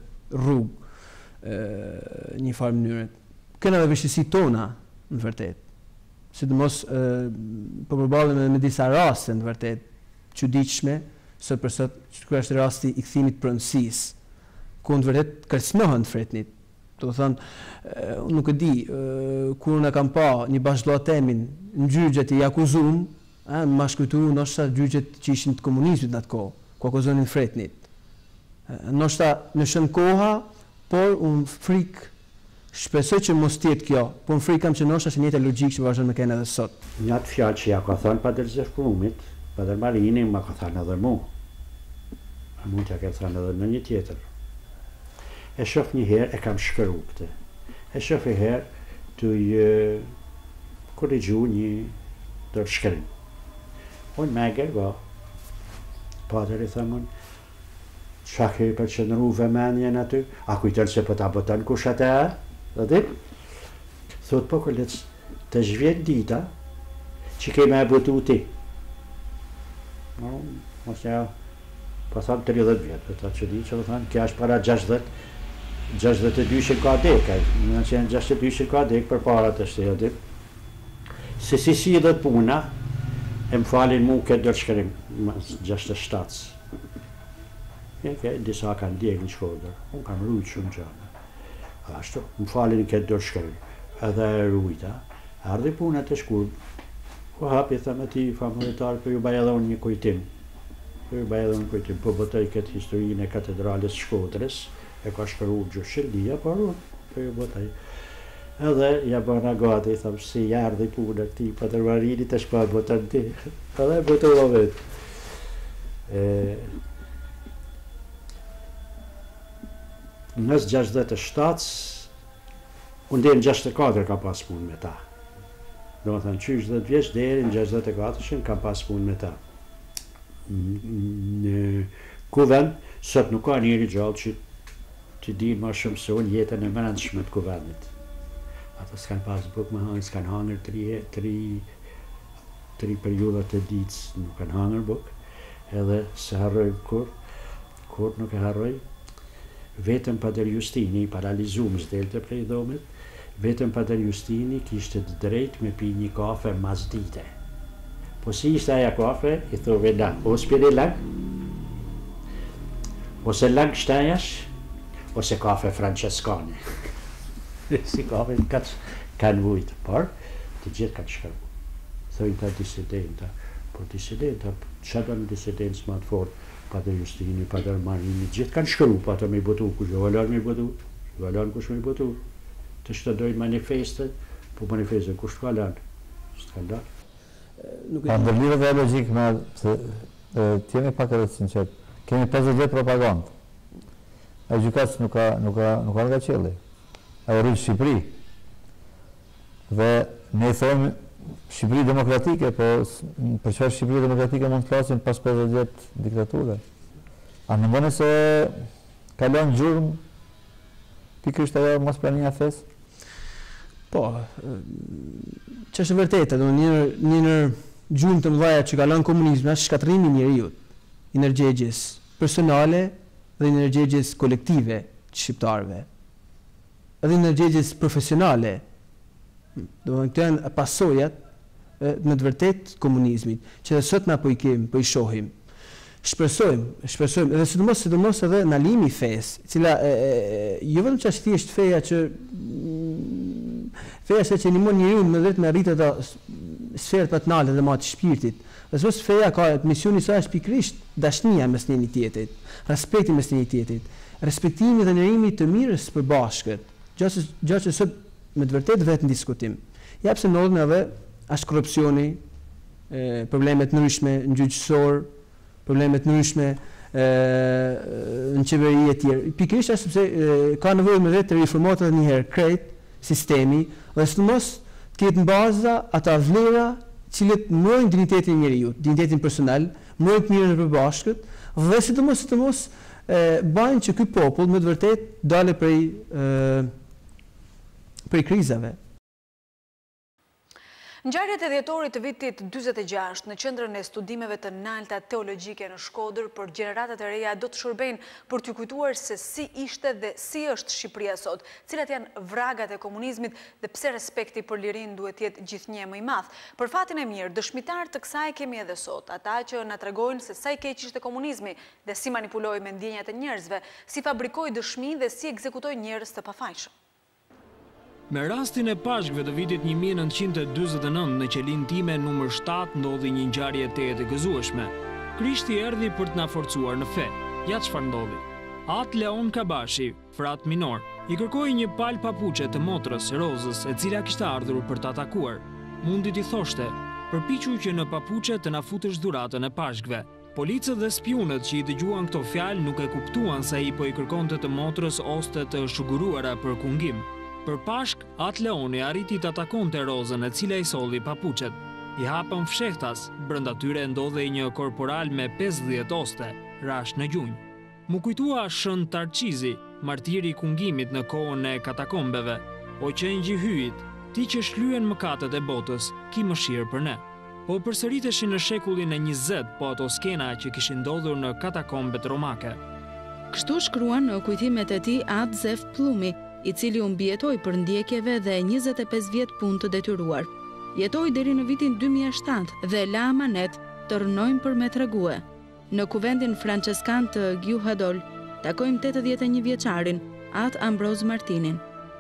rrugë një farë mënyrë. Kena dhe vështësi tona, në vërtet. Sidomos po përballemi me disa raste, në vërtet, çuditshme, sot për sot, kur është rasti i kthimit pronësisë, ku në vërtet kërcënohen fretnit. Do të thonë, unë nuk e di, kur na kam pa një bashkëdhatemin në gjyqjet e akuzum, më shkujturu ndoshta gjyqjet që ishin të komunizmit në atë kohë, ku akuzonin fretnit. Ndoshta në shën koha, por unë frikë shpresoj që mos tjetë kjo, po më frikam që ndoshta është njëjta logjikë që vazhdon me kenë edhe sot. Një atë fjalë që ja ka thënë Padre Zefrumit, Padre Marini ma ka thënë edhe mu. A mund t'ja ka thënë edhe në një tjetër. E shoh një herë e kam shkëru këtë. E shoh një herë të korrigju një dorëshkrim. Unë me gërgo, Padre i thëmën, qa ke për që nërru vëmenjen aty, a kujtën se për ta botan kush atë e? Dhe dit? Thot po këllec, të zhvjet dita që keme e botu ti. Mos ja, po thamë 30 vjetë, ta që di që dhe thamë, kja është para 62 që ka dek, në që janë 62 që ka dek për para të shtjeti. Se si dhe të puna, e më falin mu këtë dërshkërim, 67. Disa kanë djegë në Shkodër, unë kam rrujtë shumë gjana. Ashtu, më falin këtë do shkoj. Edhe rujta, ardhi puna të shkurt. Po hapi, thëmë ati familjetar, për ju baj edhe unë një kujtim. Po bëtoj këtë historinë e katedrales Shkodrës, e ka shkëru Gjoshildia, por unë, për ju bëtoj. Edhe, ja bëna gati, thëmë, si ardhi puna këti, për të marini të shpa bëtën ti. Edhe bëtoj vetë. Nës 67, unë dhe në 64 ka pas punë me ta. Do më thënë, 60 vjeç deri në 64 ka pas punë me ta. Në kuvend, sot nuk ka njëri gjallë që të di ma shumë se unë jetën e mërëndshme të kuvendit. Ata s'kan pas buk me hangër, s'kan hangër tri periudat e ditës, nuk kanë hangër buk. Edhe se harroj kur nuk e harroj. Vetëm Pater Justini, paralizum s'delte prej dhomit, vetëm Pater Justini kishte të drejt me pi një kafe mazdite. Po si ishte aja kafe, i thove na, ose pire lang, ose lang shtajash, ose kafe franceskane. Si kafe kanë vujtë, por të gjithë kanë shkërbu. Thojnë ta disidenta, por disidenta, që do në disidentës më të fort, Pater Justini, Pater Marini, gjithë kanë shkëru, Pater me i botu, kush jo valon me i botu, valon kush me i botu. Të shtëdojnë manifestet, po manifestet kush të valon, së të kalon. Pa ndërlirë dhe logikë me, t'jemi pak edhe sinqet, kemi 50 vjet propagandë. E gjykatës nuk ka nga qëlli. E o rritë Shqipëri. Dhe ne i thojmë Shqipëri demokratike, po për çfarë Shqipëri demokratike mund të flasim pas 50 vjet diktature? A mendoni se kalon gjurmë pikërisht ajo mosprania e fesë? Po, që është vërtetë, një gjurmë të mëdha që kalon komunizmi është shkatërrimi i njeriut, i ndërgjegjes personale dhe i ndërgjegjes kolektive të shqiptarëve, edhe i ndërgjegjes profesionale. Do të këto pasojat me të vërtet komunizmit, që dhe sot na po i kemi, po i shohim. Shpresojmë, edhe sidomos edhe ndalimi i fesë, cila jo vetëm që është thjesht feja që ndihmon njeriu me drejt me arritje të sferë personale dhe të shpirtit. Dhe sot feja ka misioni i saj është pikërisht dashnia mes njëri tjetrit, respekti mes njëri tjetrit, respektimi dhe nderimi të mirës së përbashkët, gjë që sot me të vërtetë vetë në diskutim. Ja pse ndodhen edhe as korrupsioni, problemet ndryshme në gjyqësor, problemet ndryshme në qeveri e tjerë. Pikërisht ashtu sepse ka nevojë me vetë të riformohet edhe një herë krejt sistemi dhe sidomos të jetë në baza ata vlera cilët mbrojnë dinjitetin e njeriu, dinjitetin personal, mbrojnë të mirën e përbashkët dhe sidomos bajnë që ky popull me të vërtetë dalë prej krizave. Ngjarjet e dhjetorit të vitit 46 në qendrën e studimeve të larta teologjike në Shkodër për gjeneratat e reja do të shërbejnë për t'ju kujtuar se si ishte dhe si është Shqipëria sot, cilat janë vragat e komunizmit dhe pse respekti për lirinë duhet jetë gjithnjë më i madh. Për fatin e mirë, dëshmitar të kësaj kemi edhe sot, ata që na tregojnë se sa i keq ishte komunizmi dhe si manipuloi me ndjenjat e njerëzve, si fabrikoi dëshmi dhe si ekzekutoi njerëz të pafajshëm. Me rastin e pashkëve të vitit 1949 në qelin time numër 7 ndodhi një ngjarje tejet e gëzueshme. Krishti erdhi për të na forcuar në fe. Ja çfarë ndodhi. At Leon Kabashi, frat minor, i kërkoi një palë papuçe të motrës Rozës, e cila kishte ardhur për ta takuar. Mundi t'i thoshte, përpiqu që në papuçe të na futësh dhuratën e pashkëve. Policët dhe spionët që i dëgjuan këto fjalë nuk e kuptuan se ai po i kërkonte të motrës oste të shuguruara për kungim. Për pashk, At Leoni arriti të atakonte Rozën e cila i solli papuçet. I hapën fshehtas, brenda tyre ndodhej një korporal me 50 oste, rash në gjunjë. Mu kujtua Shën Tarqizi, martiri i kungimit në kohën e katakombeve. O qenjë i hyjit, ti që shlyen mëkatet e botës, ki mëshirë për ne. Po përsëriteshin në shekullin e 20, po ato skena që kishin ndodhur në katakombet romake. Kështu shkruan në kujtimet e tij Ad Zef Plumi, i cili u mbijetoi për ndjekjeve dhe 25 vjet punë të detyruar. Jetoi deri në vitin 2007 dhe la amanet të rënojmë për me tregue. Në kuvendin franceskan të Gjuhadol, takojmë 81 vjeçarin, At Ambroz Martinin.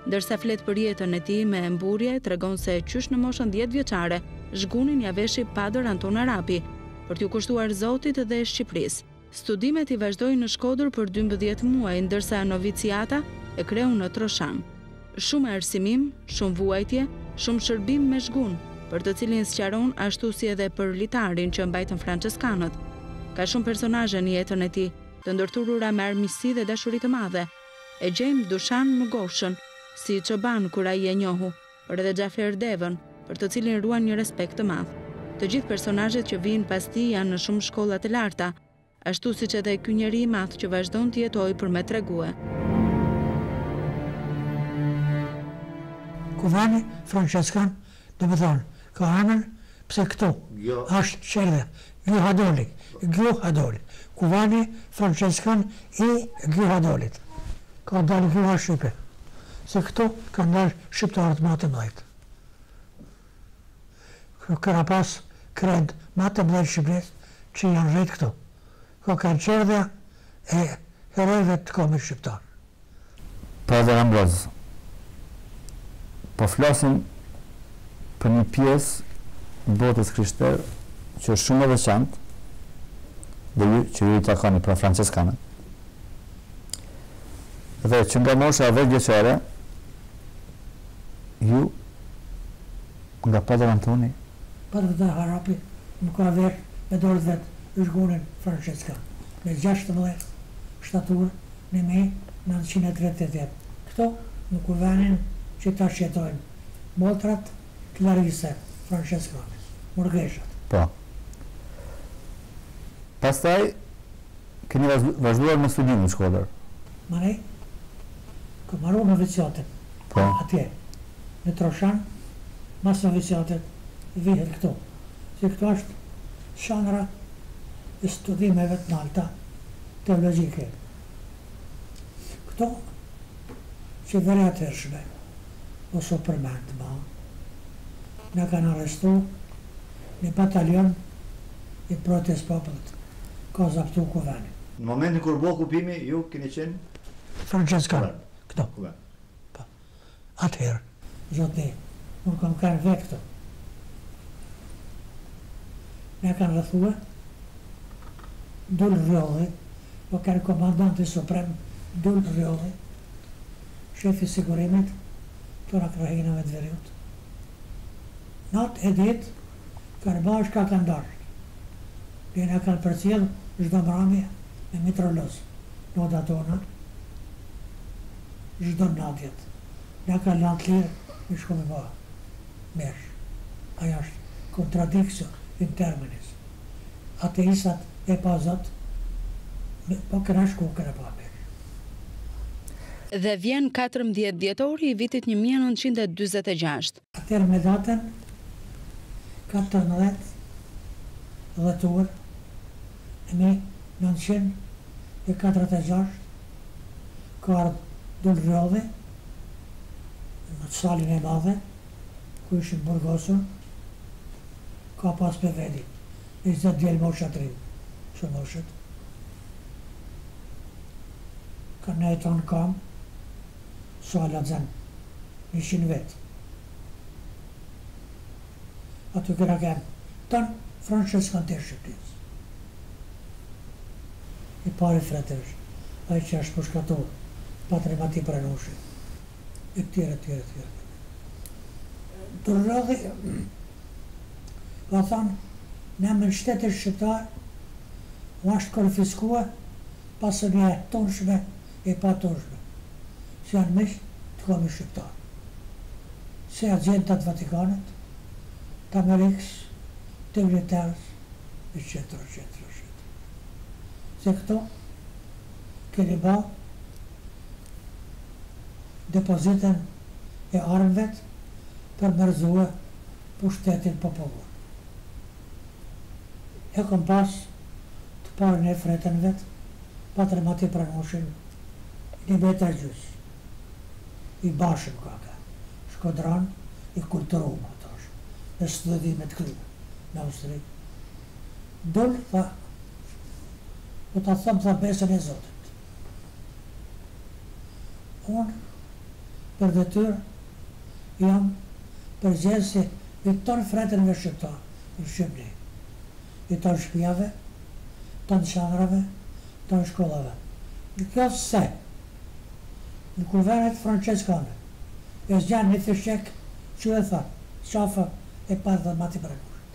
Ndërsa flet për jetën e tij me mburje, tregon se qysh në moshën 10 vjeçare zhgunin ja veshi Padër Anton Arapi për t'ju kushtuar Zotit dhe Shqipërisë. Studimet i vazhdojnë në Shkodër për 12 muaj, ndërsa noviciata e kreu në Troshan. Shumë arsimim, shumë vuajtje, shumë shërbim me zhgun, për të cilin sqaron ashtu si edhe për litarin që mbajtën franceskanët. Ka shumë personazhe në jetën e tij, të ndërthurura me armiqësi dhe dashuri të madhe. E gjejmë Dushan Mugoshën, si çoban kur ai e njohu, por edhe Xhafer Devën, për të cilin ruan një respekt të madh. Të gjithë personazhet që vijnë pas tij janë në shumë shkolla të larta, ashtu siç edhe ky njeri i madh që vazhdon të jetojë për me tregue. Kuvani franceskan, do më thonë, ka emër pse këtu, është qerdhe, Gjuhadoli. Kuvani franceskan i Gjuhadolit. Ka dalë Gjuha Shqipe, se këtu ka dalë shqiptarët më të mëdhtë. Këra pas krend më të mëdhtë Shqipërisë që janë rritë këtu. Ka qerdhja e herojve të kombit shqiptar. Padre Ambroz, po flasim për një pjesë botës krishterë që është shumë e veçantë dhe që ju i takoni pra franceskanët. Dhe që nga mosha 10 vjeçare, ju nga Padre Antoni Padre Arapi më ka verë me dorët vetë zhgunin franceskan me 16 shtaturë në 1938. Këto në kuvenin që ta shjetojnë motrat Klarise franceskane, Murgeshat. Po. Pastaj keni vazhduar me studimin në Shkodër. Manej, ka marru noviciatin. Po. Atje, në Troshan, mas noviciatit vihet këtu. Se këtu është shanra e studimeve të nalta teologjike. Këto që vere të hershme, ose përmend ma, në kanë arrestu një batalion i protest popullit, ka zaptu kuvenin. Në momentin kur bo okupimi, ju keni qenë? Franceskan, këto. Atëherë, zotni, unë kam kanë vetë këto. Ne kanë rrëthue, Dul Rjolli, po kanë komandanti suprem Dul Rjolli, shefi sigurimit, të rakrahinave të veriut. Natë e ditë, kanë bash ka kanë darë. Në kanë përcjell çdo mramje me mitrolozë, noda tona, çdo natjet. Në kanë lanë të lirë, në shko me ba, mersh. Aja është kontradikcion in terminis. Ateisat e pa Zot, po këna shku këna pa mersh. Dhe vjen 14 dhjetori i vitit 1946. Atëherë me datën 14 dhjetor e 1946 ka ardhur Dul Rjolli në salin e madhe, ku ishin burgosur, ka pas për vedi, 20 djelë moshat riu, shumë moshat. Ka ne e tonë kam, sala zën, 100 vetë. Aty këra kemë, tonë franceskan të Shqipërisë. I pari fretërsh, ai që është përshkatur, patrimati pranushi, e tjere. Dul Rjolli, ka thonë, në më në shtetë shqiptar, u ashtë konfiskua pasënja e tonshme e pa tonshme, se janë mish të komi shqiptar. Se agentat Vatikanit, të Amerikës, të militärës, etc. Se këto, keni ba depozitën e armëvet për mërzue pushtetin popullor. E kom pas të parën e fretën vetë, patrimati pranoshin një meter gjys. I bashëm kaka, shkodran i kulturum atash, në studimet kryme në Austri. Dul, tha, do të thëmë tha besën e Zotit. Unë për detyrë, jam përgjegjësi i tonë fretënve shqiptar në Shqipëri, i tonë shtëpiave, tonë qamrave, tonë shkollave. Në kjo se, në kuvernet franceskane, e zgjanë një fishek që e tha, qafa e parë dhe mati pranushit.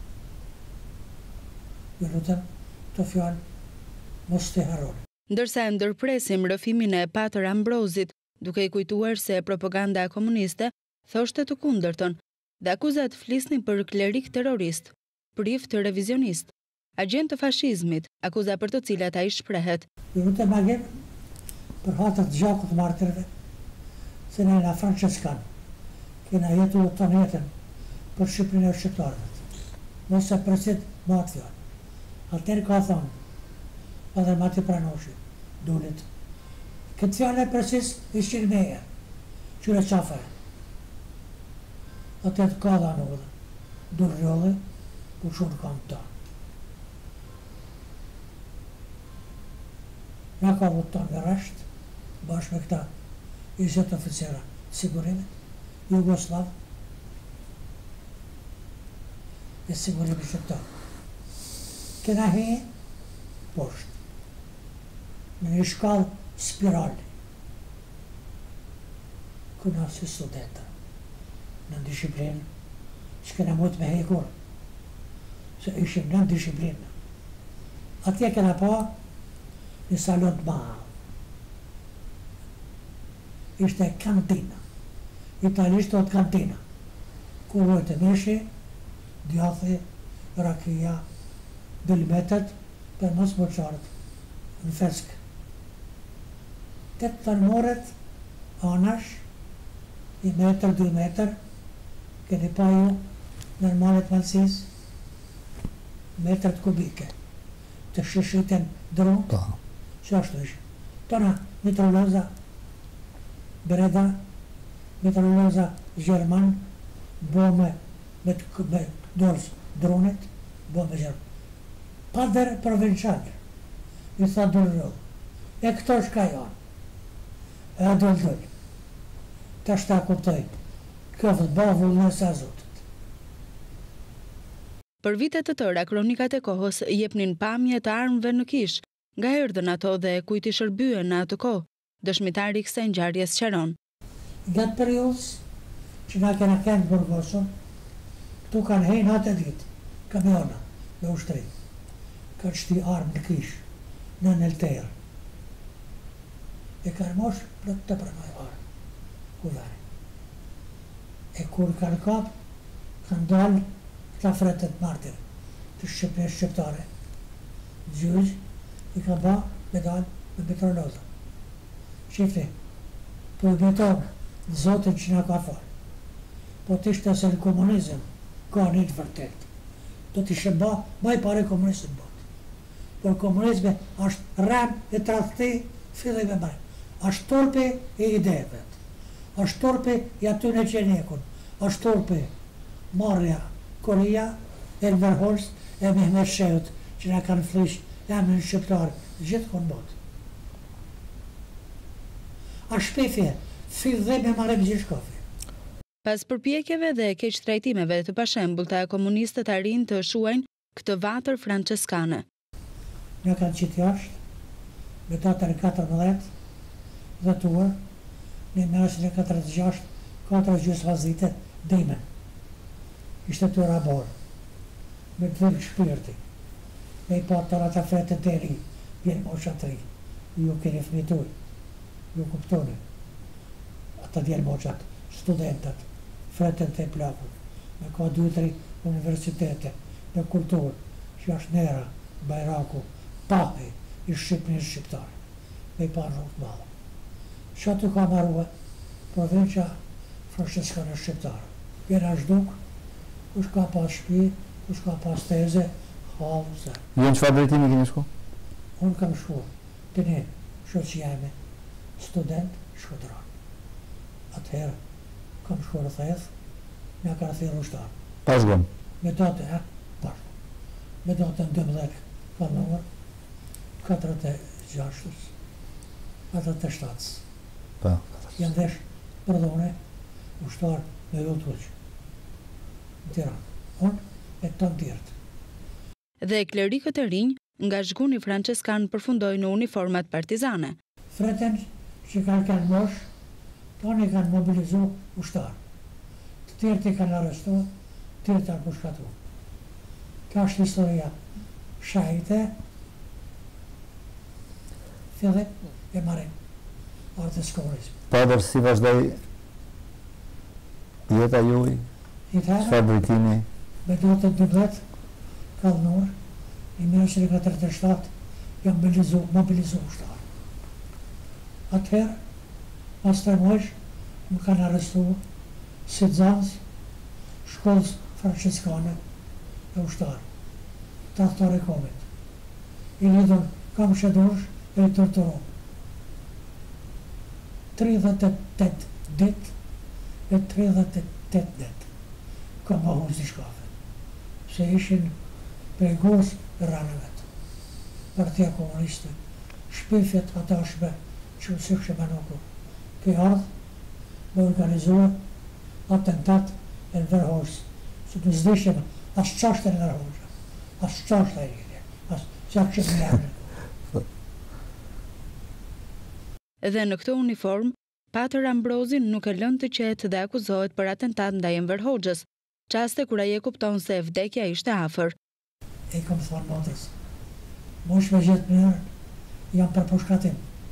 Ju lutem të fjallë mos të harroni. Ndërsa e ndërpresim rrëfimin e Patër Ambrozit, duke i kujtuar se propaganda komuniste thoshte të kundërtën dhe akuzat flisnin për klerik terrorist, prift revizionist, agent të fashizmit, akuza për të cilat ai shprehet. Ju lutem agim për hatër të gjakut martërve, se ne na franceskan, kena jetu të jetën për Shqipërinë e shqiptarëve. Mos e presit më atë fjallë. Atëherë ka thonë, Padre Mati Pranoshi, dulit. Këtë fjallë e precis ishqin meje, qyre qafe. Atëherë ka dhe anodhe, dur rjolli, ku shumë kam ta. Na ka voton në rasht, bashkë me këta 20 oficera sigurimit, Jugoslav e sigurimit shqiptar. Kena he poshtë, në një shkallë spirali, këna si studenta, në disciplinë, që kena mujtë me hekur, se ishim në disciplinë. Atje kena pa një salon të madh. Ishte kantina, italisht të kantina, ku vojtë mishi, djathi, rakia, dëlmetet, për mos moqarët, në feskë. 8 tërmoret, anash, 1 metër, 2 metër, keni pa ju normalet malsis, metrat kubike, të shishiten drunë, që ashtu ishë. Tona, mitroloza, Breda, mitroloza Gjerman, bome me dorës dronet, bome Gjerman. Padre provincial, i tha dërrëll, e këto shka janë, e dëllë. Ta shta kuptoj, kjo vëtë bavull nëse azotit. Për vitet të tëra, kronikat e kohës jepnin pamje të armëve në Kish, nga erdhën ato dhe kujt i shërbyen në atë kohë, dëshmitari kësaj ngjarjes sqaron. Gjatë periudhës që na kena kënë Burgosën, këtu kanë hejnë atë ditë, kamiona me ushtri, kanë shti armë në Kish, në Nelterë. E kanë mosh plot të pranoj armë, kuveri. E kur kanë kap, kanë dalë këta fretet martir të Shqipërisë shqiptare. Gjyq i ka ba me dalë me mitrolozën. Shifri, po i betonë Zotin që nga ka falë. Po të ishte se në komunizm ka një të vërtet. Do të ishe ba i pare komunizm botë. Por komunizme është rem e tradhti filloj me bërë. është torpi e ideve, është torpi i aty në qenekun, është torpi marrja Korea, Enver Hoxha e Mehmet Sheut, që nga kanë flish emrin shqiptar gjithë konë botë. A shpefje, fillim e marrëm gjithë shkofi. Pas përpjekjeve dhe keqtrajtimeve të pashembullta, komunistët arrin të shuajnë këtë vatër franceskane. Nga kanë qitë jashtë, me datën e 14, dhe tuar, në mesin e 46, 4 gjysë vazite, dhimen. Ishte të rabor, me të dhërë shpirti, me i patë të fretet e ri, vjenë mosha të ri, ju keni fmituj, ju kuptoni, ata vjenë moshat, studentat, fretet e plakut, me ka 2-3 universitete, me kulturë, që është Nera, Bajraku, Pahi, i Shqipërisë shqiptare, me i parë rrugë malë. Që të ka marrua, provincia franceskane shqiptare. Jena shduk, kush ka pas shpi, kush ka pas teze, halëse. Ju në qëfar drejtimi keni shku? Unë kam shku, të ne, shoqjeme, student, shkodran. Atëherë, kam shku rëtheth, nga ka rëthirë ushtarë. Pashgëm? Me date, bashkë. Me date në 12 kanuar, 46-ës, 47-ës. Pa. Janë dhesh perdone, ushtar me Lutuq, në Tiranë. Unë e të tjertë. Dhe klerikët e rinj nga zhguni franceskan përfundojnë në uniformat partizane. Freten që kanë mosh, tonë i kanë mobilizu ushtar. Të tjertë i kanë arrestu, të tjertë kanë pushkatu. Ka është historia shahite, fillim e marim artës komunizm. Padër, si vazhdoj jeta juaj, çfarë drejtimi? Me do të 12 kallënor, i 1937 jam mobilizu ushtar. Atëherë, pas 3 muajsh, më kanë arrestu si Zanz, shkollës franceskane e ushtar, të aftore komit. I lidhën kam shedursh e i torturu. 38 dit e 38 dit kam bahur si shkafe. Se ishin prej gos e ranëvet. Partia Komuniste, shpifjet atashme që u sykshë me nukur. Këj ardhë me organizua atentat e në Verhoxh. Se të zdishëm as qashtë e në Verhoxh, as qashtë e një, as qashtë e një. Dhe në këtë uniform, Patër Ambrozin nuk e lënë të qetë dhe akuzohet për atentat ndaj Enver Hoxhës, qaste kur ai e kupton se vdekja ishte afër. E kom thonë motrës, mosh me gjithë mirë, jam për pushkatim.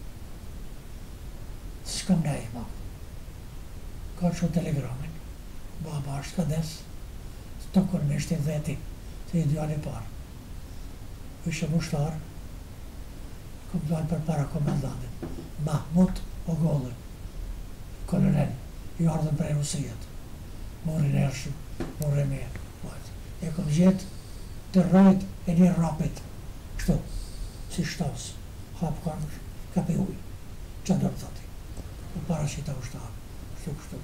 S'kam nej, ma. Ka që telegramin, baba është kades, të tokën me shti dheti, të ideali parë. Ishe mushtar, kom dojnë për para komendantit, Mahmut Ogollin, kolonel, i ardhën prej Rusijet, morin ershëm, morë me, e kom gjithë të rrojt e një rapit, kështu, si shtas, hapë karmësh, kapi ujë, që ndërë thati, u para që ta ushtarë, kështu.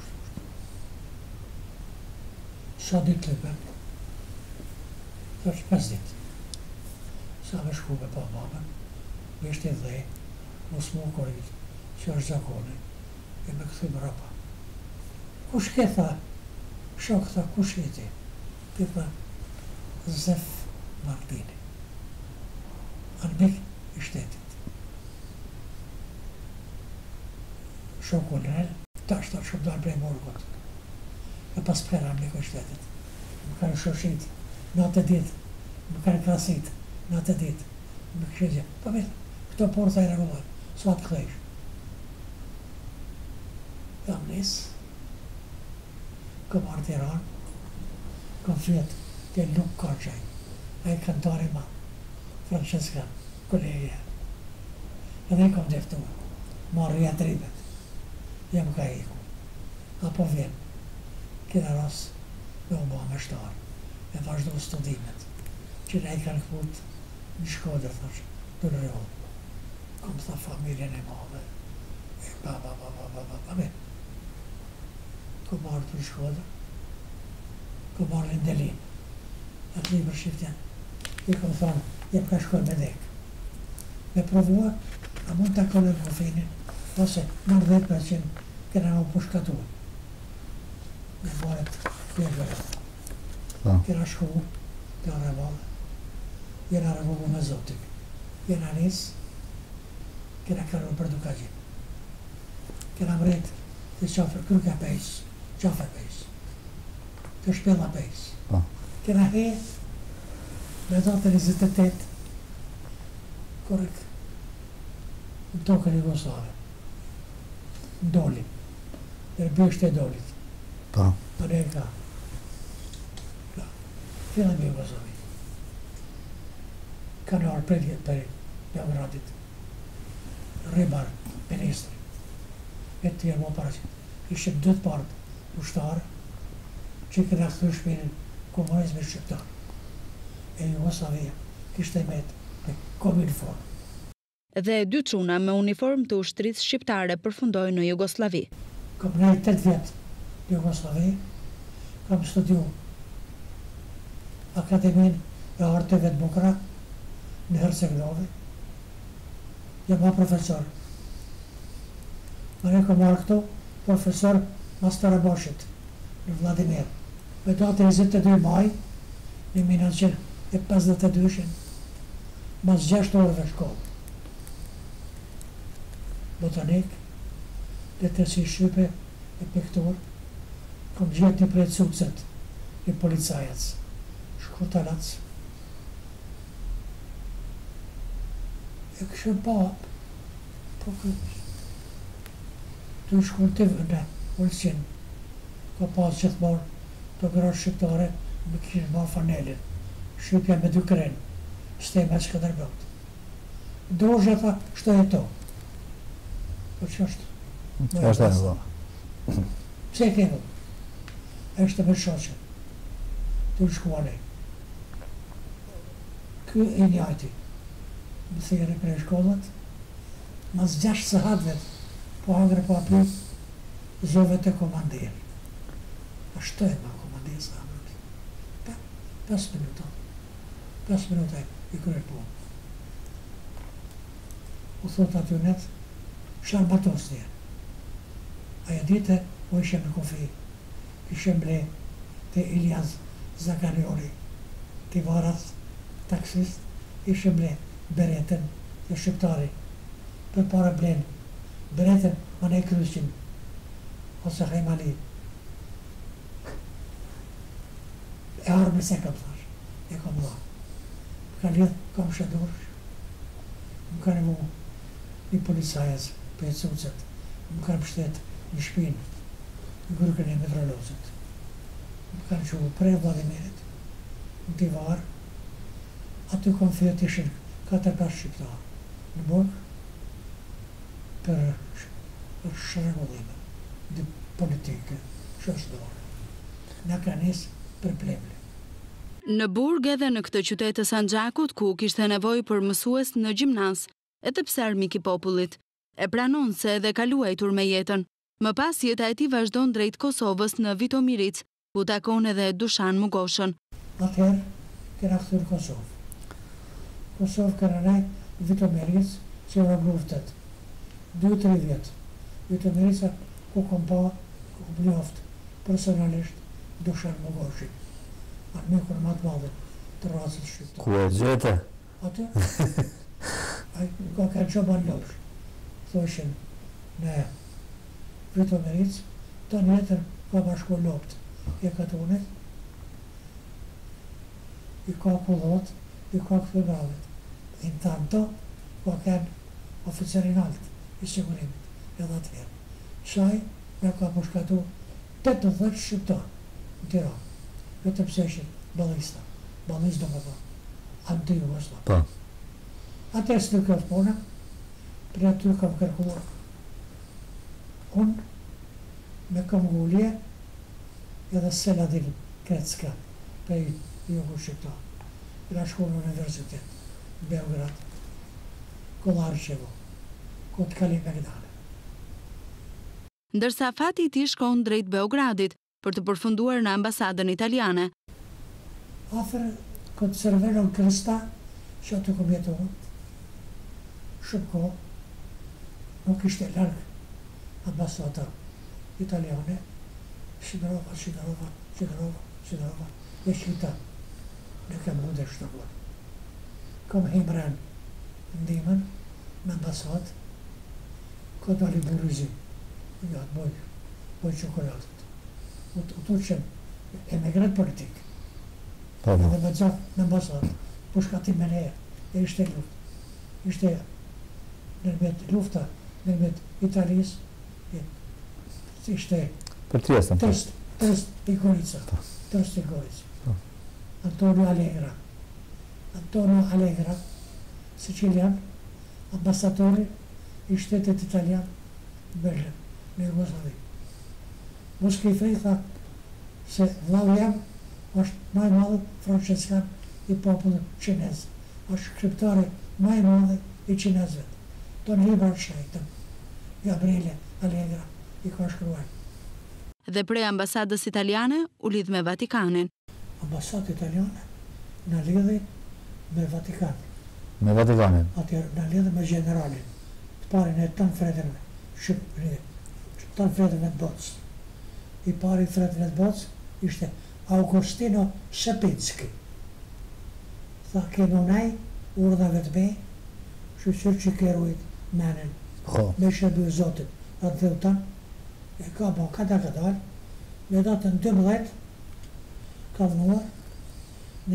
Sa dit të lëpëm, thërsh 5 dit, sa me shku me pa babën, me ishte dhej, mos mu korit, që është zakoni, e me këthy më rapa. Kush ke tha, shok tha, kush e ti? Ti tha, Zef Martini, armik i shtetit. Shok kolonel, ta është shumë dojnë prej morgot. E pas për armik i shtetit. Më kanë shoshit, natë dit, më kanë krasit, natë dit, më kështje. Pa me, këto porta i regulloj, sa të këthejsh. Jam nisë, kom arë Tiran, kom fjetë, të nuk Karqaj, a i kantari ma, Francesca, kolegja. Edhe i kom deftua, marrë jatribet, jam ka iku, apo vjen, kina ras me u ba me shtarë, me vazhdo studimet, që ne i kanë këput në Shkodër, thash, të rrëllë. Kom tha familjen e madhe, e ba, kom marrë të në Shkodër, kom marrë në Delin, atë një për shiftjen, i kom thonë, jem ka shkoj me dek. Me provua, a mund të kollën kofinin, ose marrë 10% kena u pushkatuar. Me marët pjegërët. Kena shku të arrevalë, jena arrevalë me Zotik. Jena nisë, kena kërru për Dukaqin. Kena mret të qafër kryka pejs, qafër pejs, të shpella pejs. Kena he, me datën 28, korek, në tokën Jugoslave, në Dolin, në bësht e Dolit. Në ne ka, fillim e Jugoslavi. Kanë arë predjet për Beogradit, Ribar, ministri, e të tjerë më parasit. Ishëm 2 partë ushtarë që këna këtër shpinin komunizmi shqiptar. E Jugoslavia kishte met me Kominform. Dhe 2 çuna me uniform të ushtrisë shqiptare përfundojnë në Jugoslavi. Kam nejë 8 vjetë në Jugoslavi, kam studiu Akademin e Arteve të Bukra në Herceg-Novi. Jam profesor. Më ne kom marrë këtu, profesor Mastaraboshit në Vladimir. Me datë 22 maj, në 1952, mas 6 orëve shkollë. Botanik, letërsi shqype e piktur, kom gjetë një prej cucet, një policajac, shkurtarac. E këshë pa, po këtë, të shkurtiv në policinë, ka pas gjithmonë të grosh shqiptare, më kishë marrë fanelin, shqipja me 2 krenë, stema që këtë rëbët. Ndroshë ata, shto e to. Po që është? Është e në Pse e kemë? Eshte me shoqe. Të në shkuane. Ky e njajti. Më thire prej shkollat, mas 6 sahatve, po hangre po api, zove të komandirë. A shto e ma komandirë sa hangre. 5 minuta. 5 minuta i kërë po. U thot aty net, sharbatos një. Aja dite, po ishe me kofi. Ishe mble të Iljaz Zakariori, të varas, taksist, ishe mble beretën të shqiptari. Për para blen, beretën ma ne kryqin, ose Hajmali. E arme se kam thash, e kam dha. Ka lidh, kam shëdursh. Më ka mu një policajas për e cucet, më ka pështet një shpinë, në gërkën e metrolozit. Më kanë që prej Vladimirit, në Tivar, aty kom fyet ishin 4-5 shqiptarë në burg për shregullime, dhe politike, shoshdore. Në ka nisë për plemle. Në burg edhe në këtë qytet të Sanxhakut, ku kishte nevojë për mësues në gjimnas, e të pse armik i popullit, e pranon se edhe ka luajtur me jetën. Më pas jeta e tij vazhdon drejt Kosovës në Vitomiric, ku takon edhe Dushan Mugoshën. Atëherë kena kthyer Kosovë. Kosovë kena nejtë Vitomiric, që era luftet. 2-3 vjetë. Vitomirica ku kom pa, ku kom njoftë personalisht Dushan Mugoshin. Armikur më të madhe të racit shqiptar. Ku e gjete? Atë? Ka kanë qoban lopsh. Thoshin në Vitomiric, të njëtër ka bashko lopt e katunit, i ka kullot, i ka këtë gravit. Intanto, ka kanë oficerin alt i sigurimit, edhe atëherë. Qaj, me ka përshkatu 80 shqiptar në Tiranë. Vetëm pse ishin ballista. Ballist do më tha. Anti-Jugoslav. Po. Atëherë së në këtë puna, për aty kam kërkuar. Unë, me kam gullje, edhe Seladin Krecka, për Jugu Shqiptar. Kërë shku në universitet, Beograd, Kolarqevo, këtë kalim e gdane. Ndërsa fati i tij shkon drejt Beogradit, për të përfunduar në ambasadën italiane. Afer këtë Cervello Krista, që aty kom jetuar, shumë kohë, nuk ishte largë ambasada italiane, Shigarova, e shqita, në kemë munde shtëruar. Kom himren ndimën në ambasadë, këtë dali buruzi, jatë boj qokolatët. U të qenë emigrant politik. Edhe me dzafë në ambasadë, po shkatim me leje, e ishte luft. Ishte nërmet lufta, nërmet Italis, ishte Për Trst i Gorica. Antonio Allegra, Sicilian, ambasadori i shtetit italian në Berlin, në Jugoslavi. Moskifej tha se vlau jam është maj madhe franceskan i popullit qinez. është shqiptari maj madhe i qinezve. Ton libra shajtëm, Gabriele Allegra i ka shkruar. Dhe prej ambasadës italiane u lidh me Vatikanin. Ambasadë italiane në lidhi me Vatikan. Me Vatikanin? Atëherë në lidhi me generalin, të parin e Tancredin që të fretën e të botës. I pari fretën e të botës ishte Augustino Shepinski. Tha, kemi unaj, urdhave të me, shqyqër që kerujt menen, me shërby zotit, atë dhe u tanë, e ka bo kada, me datën 12, ka vënuar, në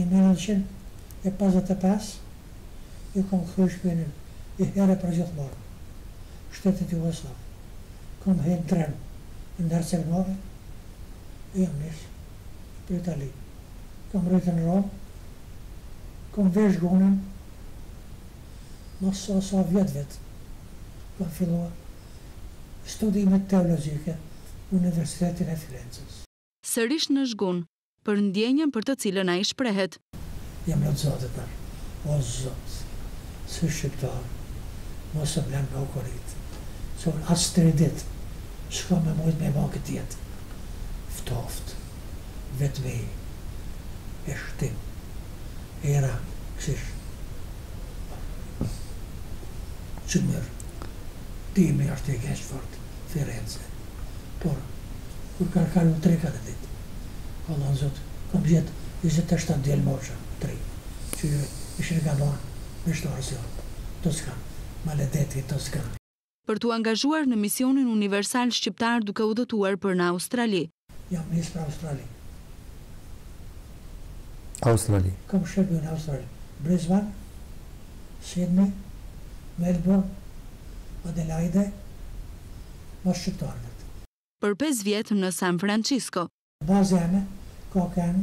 1955, i kom këthuj shpinin, i here për gjithmonë, shtetit Jugoslav. Kom hejnë tren, në Herceg-Novë, e jam nisë, për Itali. Kom rritë në Romë, kom vesh gunën, mos sa vjet, kom filluar studimet teologjike në Universitetin e Firenzës. Sërish në zhgun, për ndjenjën për të cilën ai shprehet. Jam në zotë tërë, o zotë, si shqiptar, mos e blenë me okorit, se unë asë 3 dit, shko me mujtë me ma këtë jetë, ftoft, vetëmi, e shtim, era, kësish, që mërë, timi është e kesh fort, Firenze, por, kur ka kalu 3-4 dit, Allah në zotë, kom gjithë 27 djelë morsha, 3, që ishin nga doan, me shtorës jonë, Toskanë, Maledeti, Toskanë. Për t'u angazhuar në misionin universal shqiptar duke udhëtuar për në Australi. Jam nisë për Australi. Australi. Kom shërby në Australi. Brisbane, Sydney, Melbourne, Adelaide, mos shqiptarët. Për 5 vjetë në San Francisco. Bazë jame, ka kënë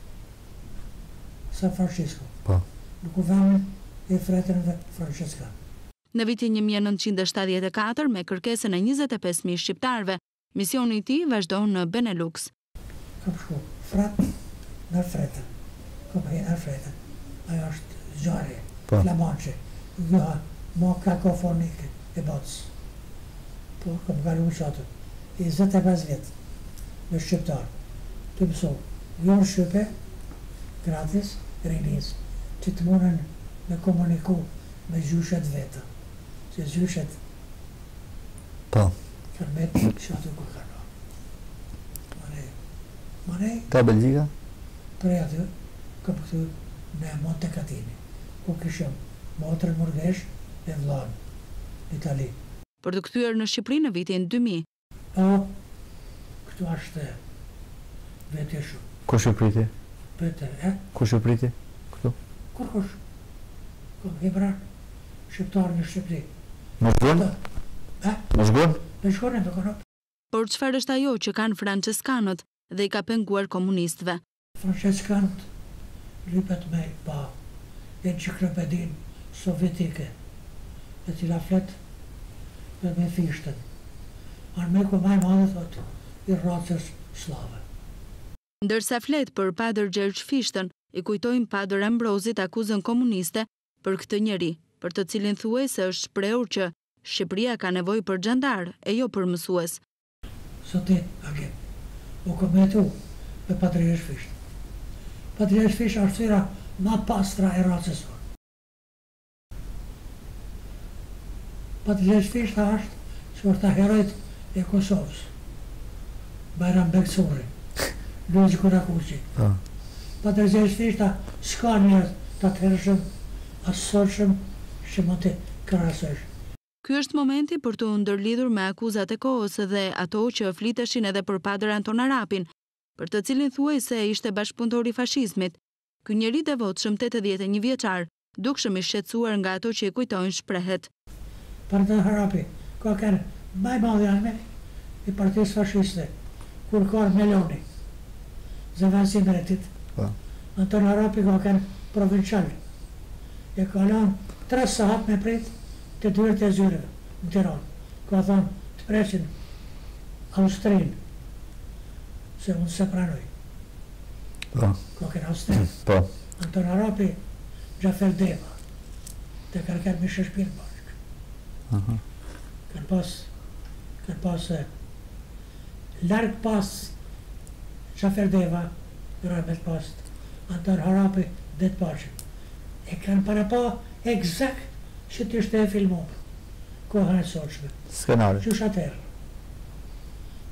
San Francisco. Po. Në kuvenin e fretën dhe Franciscan. Në vitin 1974, me kërkesën e 25.000 shqiptarve, misioni i tij vazhdon në Benelux. Kam shku frat në fretën, kam hejnë në fretën, ajo është zjarë, flamanqe, gjoha, ma kakofonike e botës. Po, kam galu në qatë, 25 vjetë, me shqiptarë, të mëso, jonë shqype, gratis, rinis, që të munën me komuniku me gjyshet vetë, se gjyshet kanë metë që aty ku kanë. Manej, Ka Belgjika? prej aty, kam këtu në Montecatini, ku kishëm motrën Murgesh e vllanë, në Itali. Për të kthyer në Shqipëri në vitin 2000. Po, këtu është vetje shumë. Kush e priti? Peter, Kush e priti? Këtu? Kush? Kom Hebran, shqiptarë në Shqipëri. Në shgonë? Në shgonë? Në shgonë e me Por çfarë është ajo që kanë franceskanët dhe i ka penguar komunistëve? Franceskanët ripet me pa enciklopedin sovjetike, e cila flet dhe me fishtën. Armeku maj madhe thot i racës slave. Ndërsa flet për Padër Gjergj Fishtën, i kujtojnë Padër Ambrozit akuzën komuniste për këtë njeri, për të cilin thuaj se është shprehur që Shqipëria ka nevojë për xhandar e jo për mësues. Sotin, agent, u kometu me Padër Gjergj Fishtën. Padër Gjergj Fishtën është syra ma pastra e racës tonë. Padër Gjergj Fishtën është që është herojt e Kosovës. Bajram Bekçuri, Luiz Kurakuqi. Padër Gjergj Fishtën s'ka njerëz të atëhershëm, asërshëm, që mund të krahasojsh. Ky është momenti për të ndërlidhur me akuzat e kohës dhe ato që fliteshin edhe për Padër Anton Arapin, për të cilin thuaj se ishte bashkëpunëtor i fashizmit. Ky njeri devotshëm 81 vjeçar, dukshëm i shqetësuar nga ato që i kujtojnë shprehet. Padër Arapi ka kanë më madh janë i partisë fashiste, kur ka Meloni, zëvendësi drejtit. Anton Arapi ka kanë provincial. E ka lanë 3 sahat me prit të dyert e zyreve në Tiranë. Ka thonë të presin Austrinë, se unë se pranoj. Ka kanë Austrinë. Anton Arapi, Gjafer Deva, të kanë Mishe Shpirë bashkë. Kanë pas larg pas Gjafer Deva, Rabet pas Anton Arapi dhe të bashkë. E kanë para pa egzakt që të ishte e filmuar, kohën e sotshme. Skenari. Qysh atëherë.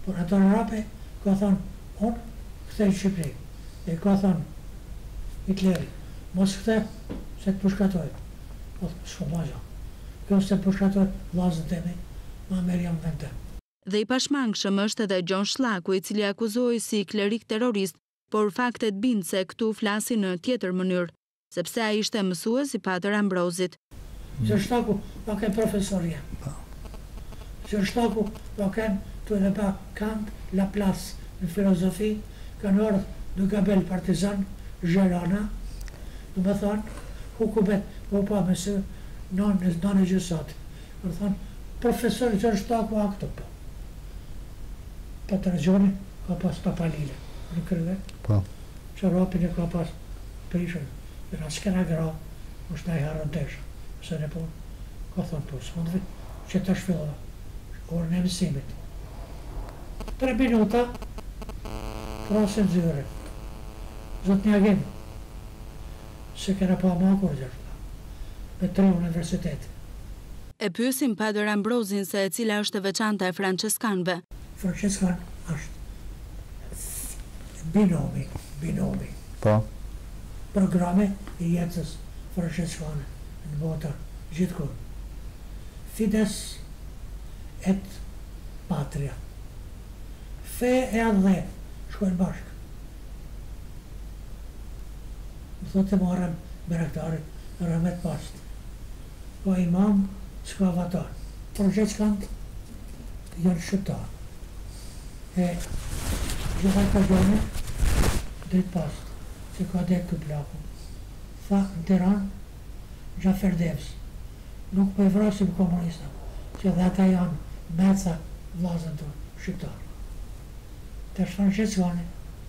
Por ato në rape, ka thonë, unë këthej Shqipëri. E ka thonë, Hitleri, mos këthe, se të përshkatoj. Po, s'ko ma gjo. Kjo se të përshkatoj vllazën temi, ma merë jam vend tem. Dhe i pashmangshëm është edhe Gjon Shllaku, i cili akuzohej si klerik terrorist, por faktet bindë se këtu flasi në tjetër mënyrë, sepse ai ishte mësues i Pater Ambrozit. Zër Shllaku, pa ken profesor jam. Zër Shllaku, pa ken të edhe pa Kant, Laplace në filozofi, kanë ardhë duke bel partizan, Gjelana, në më thonë, hukubet, po pa mësë, non e gjësat. Më thonë, profesor Zër Shllaku a këto po. Pa të rëgjoni, ka pas papalile, në kërve. Po. Që rapin e ka pas prishën, dhe në s'kena gra, është na i harën tesha, se në punë, ka thonë po, s'mundve, që të shfillova, orën e mësimit. 3 minuta, krasin zyre. Zotë një agim, se kena pa ma kur gjërë, me 3 universiteti. E pyesim Pater Ambrozin se e cila është e veçanta e franceskanëve. Franceskan është binomi. Po. Programe i jetës franceskane në botër gjithkur. Fides et patria. Fe e adhe shkojnë bashkë. Më thotë të marrëm berektarit Rahmet Past. Po imam s'ka avatar. Franceskant janë shqiptarë. E gjitha ka gjone, dritë pastë, që ka dekë të plaku. Tha, në Tiran, Gjafer Devs, nuk po e vrasim komunista, që dhe ata janë meca vlazën të shqiptarë. Të është franceskane.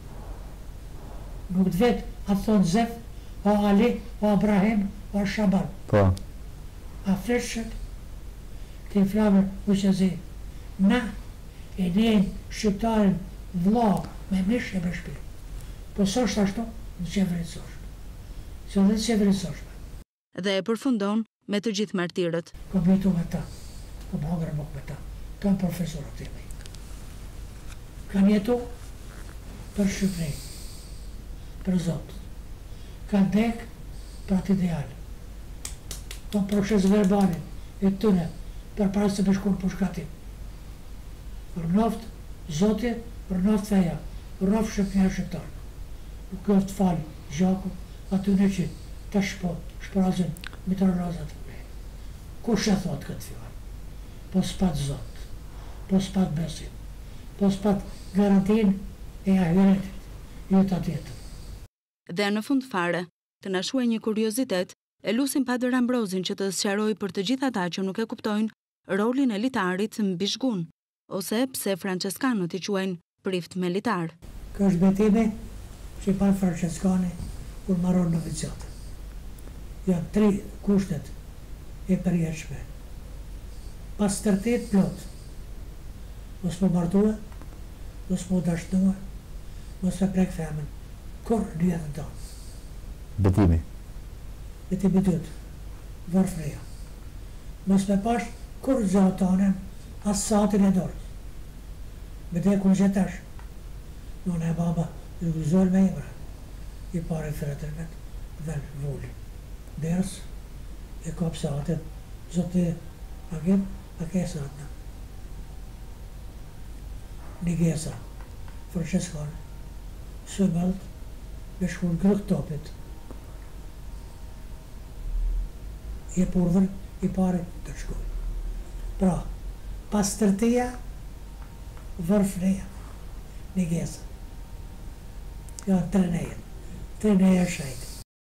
Nuk të vetë, atë thonë Zef, o Ali, o Abrahim, o Shaban. Po. A freshët, të i flamër u që zi. Na, e njën shqiptarin vla me mish e me shpirë. Po së është ashtu, në qeverisoshme. Se dhe në qeverisoshme. Dhe e përfundon me të gjithë martirët. Kom jetu me ta, kom hangre mok me ta, kam profesorët të imi. Kam jetu për Shqipëri, për Zotë. Kam dek për atë ideal. Kom proces verbalin e tëne për parës të me shkunë për shkatim. Për noftë Zotë, për noftë feja, për noftë Shqipënia shqiptarë. Nuk është falë gjaku, aty në që të shprazin me të razat. Kush e thot këtë fjallë? Po s'pat Zotë, po s'pat besim, po s'pat garantin e ahiretit, jo të atjetën. Dhe në fund fare, të na shuaj një kuriozitet, e lusim Pater Ambrozin që të sqarojë për të gjithë ata që nuk e kuptojnë rolin e litarit mbi zhgun, ose pse franceskanët i quajnë prift me litar. Kjo është betime që i panë franceskane kur marron noviciate. Janë 3 kushtet e përjetshme. Pastërtet plot. Mos më martue, mos më dashnue, mos më prek femën. Kur në jetën tonë. Betimi. Betimi dytë, varfëria. Mos më pash kur gjatë tonën as satin e dorës. Me dhe kun gjetash, nune e baba i gëzor me imra, i pare fretër vetë, dhe në vulli. Derës, e kap satin, zote, agim, a ke satna. Një gesa, franceskane, së mëllët, me shkun grëk topit. I e purdhër, i pare të shkuj. Pra, pas tërtia, vërfënia, një gesa. Ja, treneja shajtë.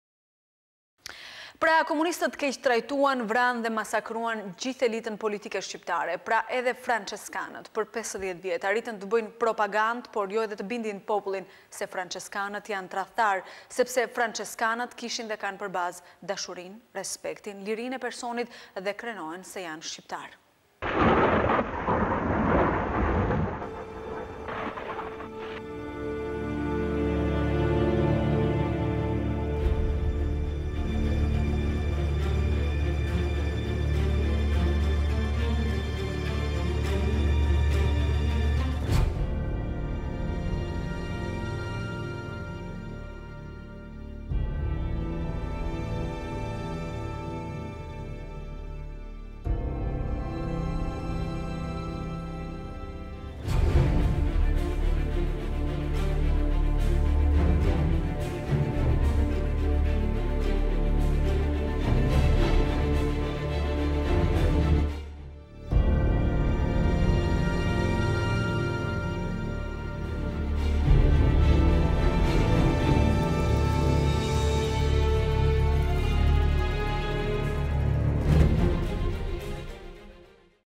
Pra, komunistët keq trajtuan, vranë dhe masakruan gjithë elitën politike shqiptare, pra edhe franceskanët, për 50 vjetë, arritën të bëjnë propagandë, por jo edhe të bindin popullin se franceskanët janë tradhtar, sepse franceskanët kishin dhe kanë për bazë dashurin, respektin, lirin e personit dhe krenohen se janë shqiptarë.